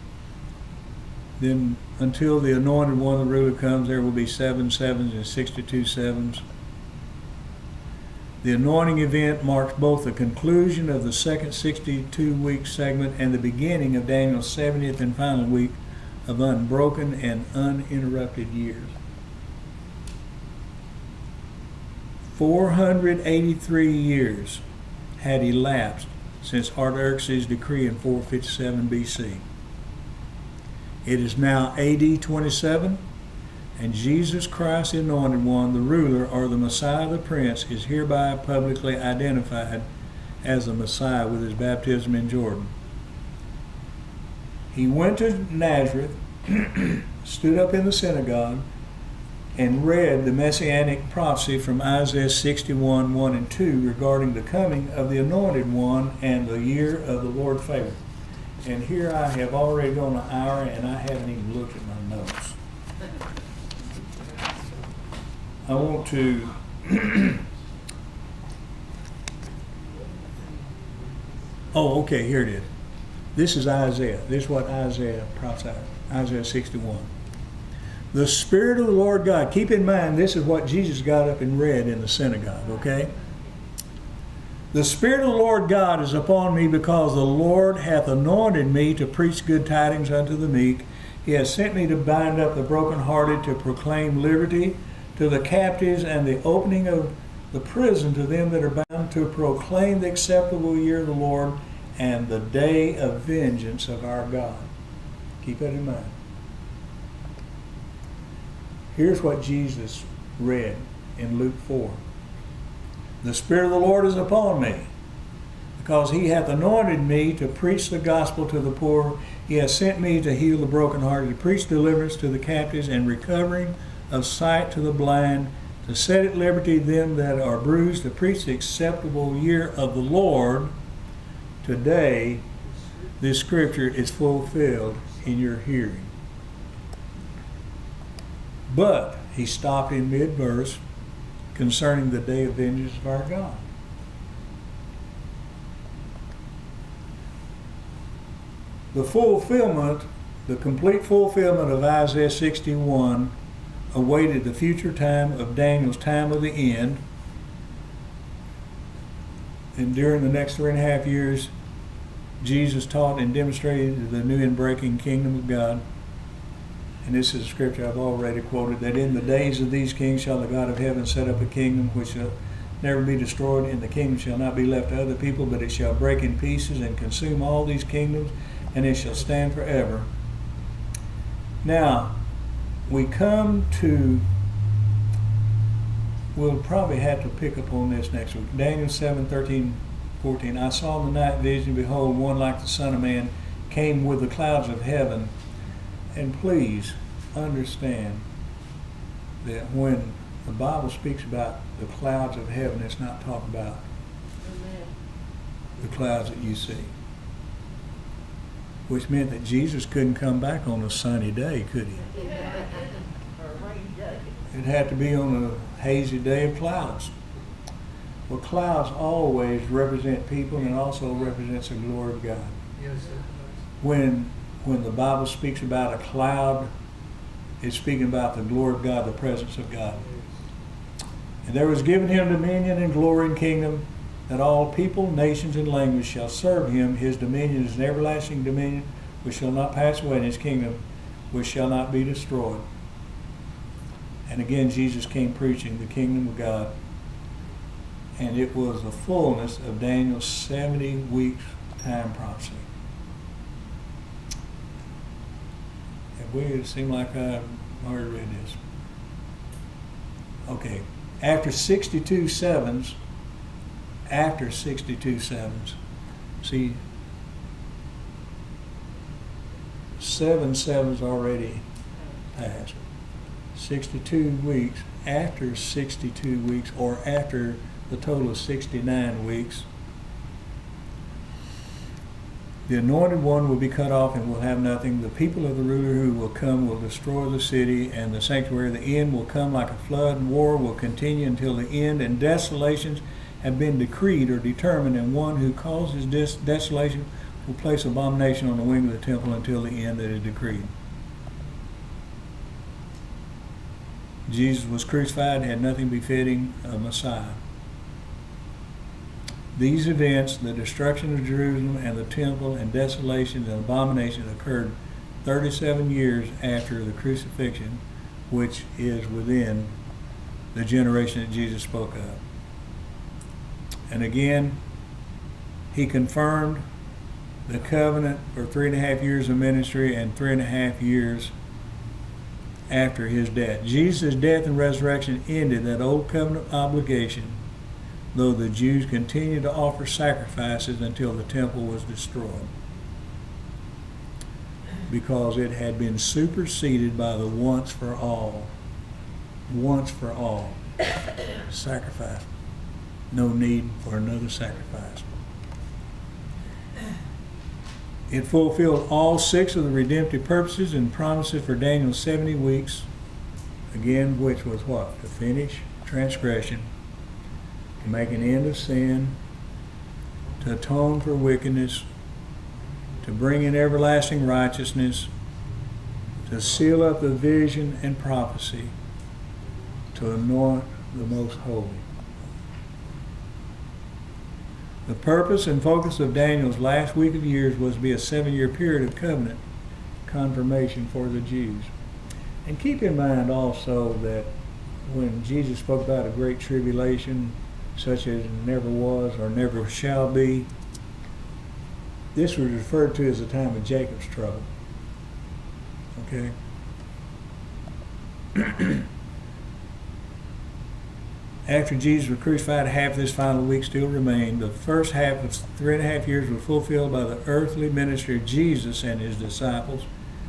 A: Then until the anointed one, the ruler, comes, there will be 7 sevens and 62 sevens. The anointing event marks both the conclusion of the second 62-week segment and the beginning of Daniel's 70th and final week of unbroken and uninterrupted years. 483 years had elapsed since Artaxerxes' decree in 457 BC. It is now AD 27, and Jesus Christ, the Anointed One, the ruler, or the Messiah, the Prince, is hereby publicly identified as the Messiah with his baptism in Jordan. He went to Nazareth, stood up in the synagogue, and read the messianic prophecy from Isaiah 61, 1 and 2 regarding the coming of the Anointed One and the year of the Lord favor. And here I have already gone an hour and I haven't even looked at my notes. I want to oh, okay, here it is. This is Isaiah. This is what Isaiah prophesied. Isaiah 61. The Spirit of the Lord God. Keep in mind, this is what Jesus got up and read in the synagogue, okay? The Spirit of the Lord God is upon me, because the Lord hath anointed me to preach good tidings unto the meek. He has sent me to bind up the brokenhearted, to proclaim liberty to the captives, and the opening of the prison to them that are bound, to proclaim the acceptable year of the Lord, and the day of vengeance of our God. Keep that in mind. Here's what Jesus read in Luke 4. The Spirit of the Lord is upon me, because he hath anointed me to preach the gospel to the poor. He has sent me to heal the brokenhearted, to preach deliverance to the captives, and recovering of sight to the blind, to set at liberty them that are bruised, to preach the acceptable year of the Lord. Today, this scripture is fulfilled in your hearing. But he stopped in mid-verse concerning the day of vengeance of our God. The fulfillment, the complete fulfillment of Isaiah 61 awaited the future time of Daniel's time of the end. And during the next 3.5 years, Jesus taught and demonstrated the new and breaking kingdom of God. And this is a scripture I've already quoted, that in the days of these kings shall the God of heaven set up a kingdom which shall never be destroyed, and the kingdom shall not be left to other people, but it shall break in pieces and consume all these kingdoms, and it shall stand forever. Now, we come to, we'll probably have to pick up on this next week. Daniel 7:13-14. I saw in the night vision, behold, one like the Son of Man came with the clouds of heaven. And please understand that when the Bible speaks about the clouds of heaven, it's not talking about the clouds that you see. Which meant that Jesus couldn't come back on a sunny day, could he? It had to be on a hazy day of clouds. Well, clouds always represent people, and also represents the glory of God.
C: Yes, sir.
A: When the Bible speaks about a cloud, it's speaking about the glory of God, the presence of God. And there was given him dominion and glory and kingdom, that all people, nations, and languages shall serve him. His dominion is an everlasting dominion, which shall not pass away, and his kingdom, which shall not be destroyed. And again, Jesus came preaching the kingdom of God. And it was the fullness of Daniel's 70 weeks time prophecy. It seemed like I already read this. Okay, after 62 sevens, see, 7 sevens already passed. 62 weeks, after 62 weeks, or after the total of 69 weeks, the anointed one will be cut off and will have nothing. The people of the ruler who will come will destroy the city and the sanctuary. The end will come like a flood, and war will continue until the end, and desolations have been decreed or determined, and one who causes desolation will place abomination on the wing of the temple until the end that is decreed. Jesus was crucified, had nothing befitting a Messiah. These events, the destruction of Jerusalem and the temple and desolations and abominations, occurred 37 years after the crucifixion, which is within the generation that Jesus spoke of. And again, he confirmed the covenant for 3.5 years of ministry and 3.5 years after his death. Jesus' death and resurrection ended that old covenant obligation, though the Jews continued to offer sacrifices until the temple was destroyed, because it had been superseded by the once for all sacrifice. No need for another sacrifice. It fulfilled all 6 of the redemptive purposes and promises for Daniel's 70 weeks, again, which was what? To finish transgression, to make an end of sin, to atone for wickedness, to bring in everlasting righteousness, to seal up the vision and prophecy, to anoint the most holy. The purpose and focus of Daniel's last week of years was to be a 7-year period of covenant confirmation for the Jews. And keep in mind also that when Jesus spoke about a great tribulation, such as never was or never shall be, this was referred to as the time of Jacob's trouble. Okay? After Jesus was crucified, half of this final week still remained. The first half of 3.5 years was fulfilled by the earthly ministry of Jesus and his disciples.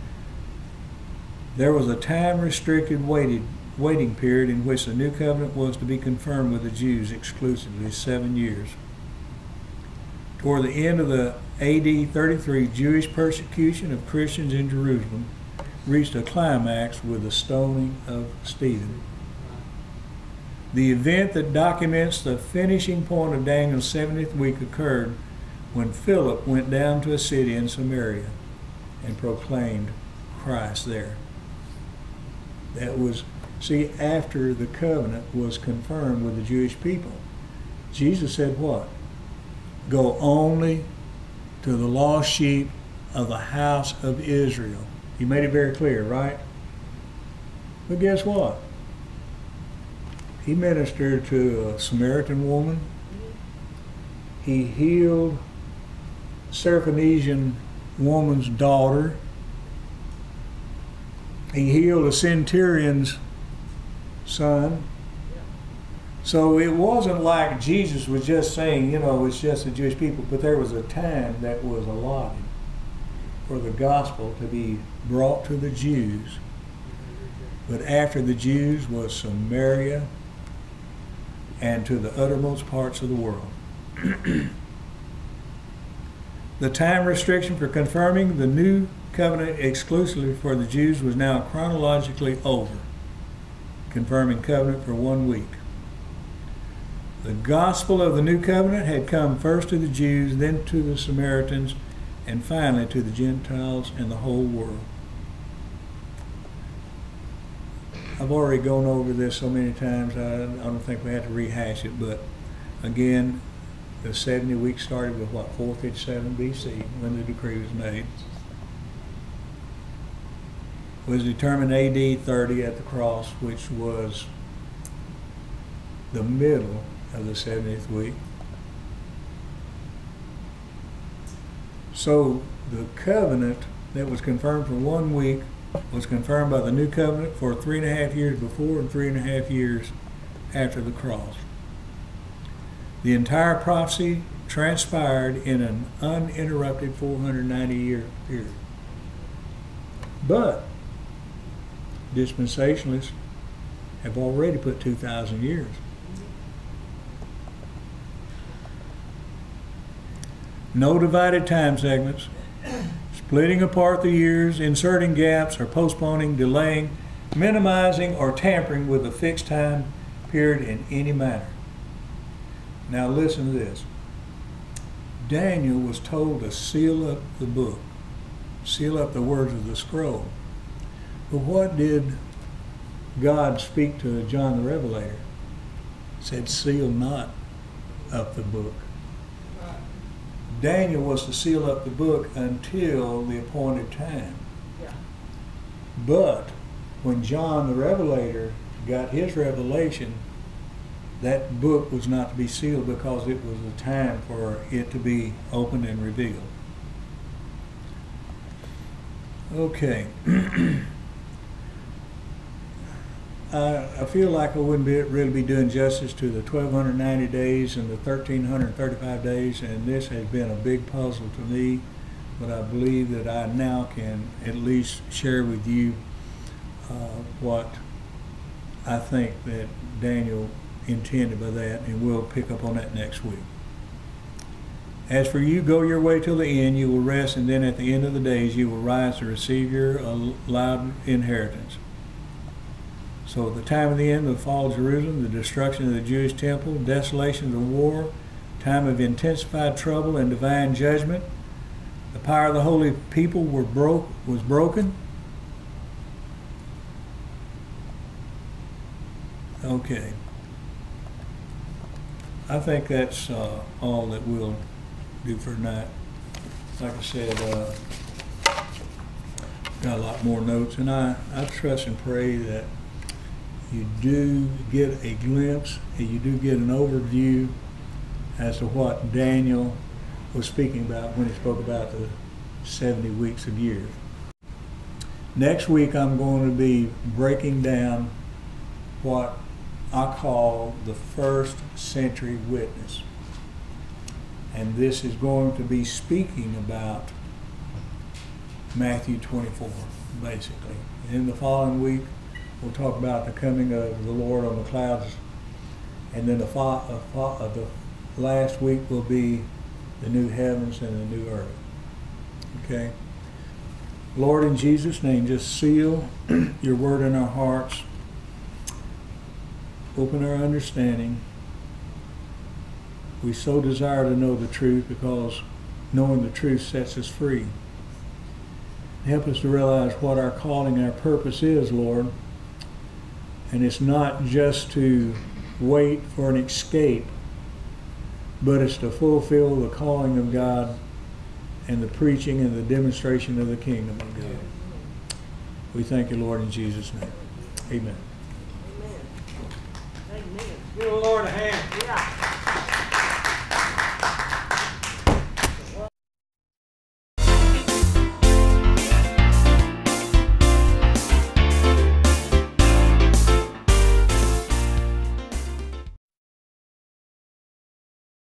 A: There was a time-restricted waiting period in which the new covenant was to be confirmed with the Jews exclusively, 7 years. Toward the end of the AD 33 Jewish persecution of Christians in Jerusalem reached a climax with the stoning of Stephen. The event that documents the finishing point of Daniel's 70th week occurred when Philip went down to a city in Samaria and proclaimed Christ there. That was, see, after the covenant was confirmed with the Jewish people. Jesus said what? Go only to the lost sheep of the house of Israel. He made it very clear, right? But guess what? He ministered to a Samaritan woman. He healed a Syrophoenician woman's daughter. He healed a centurion's son. So it wasn't like Jesus was just saying, you know, it's just the Jewish people, but there was a time that was allotted for the gospel to be brought to the Jews. But after the Jews was Samaria and to the uttermost parts of the world. The time restriction for confirming the new covenant exclusively for the Jews was now chronologically over, confirming covenant for 1 week. The gospel of the new covenant had come first to the Jews, then to the Samaritans, and finally to the Gentiles and the whole world. I've already gone over this so many times, I don't think we have to rehash it, but again, the 70 weeks started with what, 457 BC, when the decree was made. It was determined AD 30 at the cross, which was the middle of the 70th week. So the covenant that was confirmed for 1 week was confirmed by the new covenant for 3.5 years before and 3.5 years after the cross. The entire prophecy transpired in an uninterrupted 490-year period. But dispensationalists have already put 2,000 years. No divided time segments, splitting apart the years, inserting gaps, or postponing, delaying, minimizing, or tampering with a fixed time period in any manner. Now listen to this. Daniel was told to seal up the book, seal up the words of the scroll. But what did God speak to John the Revelator? He said, seal not up the book. Daniel was to seal up the book until the appointed time.
B: Yeah.
A: But when John the Revelator got his revelation, that book was not to be sealed because it was the time for it to be opened and revealed. Okay. I feel like I wouldn't really be doing justice to the 1,290 days and the 1,335 days, and this has been a big puzzle to me, but I believe that I now can at least share with you what I think that Daniel intended by that, and we'll pick up on that next week. As for you, go your way till the end, you will rest, and then at the end of the days you will rise to receive your allowed inheritance. So at the time of the end of the fall of Jerusalem, the destruction of the Jewish temple, desolation of the war, time of intensified trouble and divine judgment, the power of the holy people was broken. Okay. I think that's all that we'll do for tonight. Like I said, got a lot more notes, and I trust and pray that you do get a glimpse and you do get an overview as to what Daniel was speaking about when he spoke about the 70 weeks of years. Next week I'm going to be breaking down what I call the first century witness. And this is going to be speaking about Matthew 24, basically. In the following week, we'll talk about the coming of the Lord on the clouds. And then the last week will be the new heavens and the new earth. Okay? Lord, in Jesus' name, just seal your word in our hearts. Open our understanding. We so desire to know the truth because knowing the truth sets us free. Help us to realize what our calling and our purpose is, Lord. And it's not just to wait for an escape, but it's to fulfill the calling of God and the preaching and the demonstration of the kingdom of God. We thank you, Lord, in Jesus' name. Amen.
D: Amen. Amen.
C: Give the Lord a hand.
D: Yeah.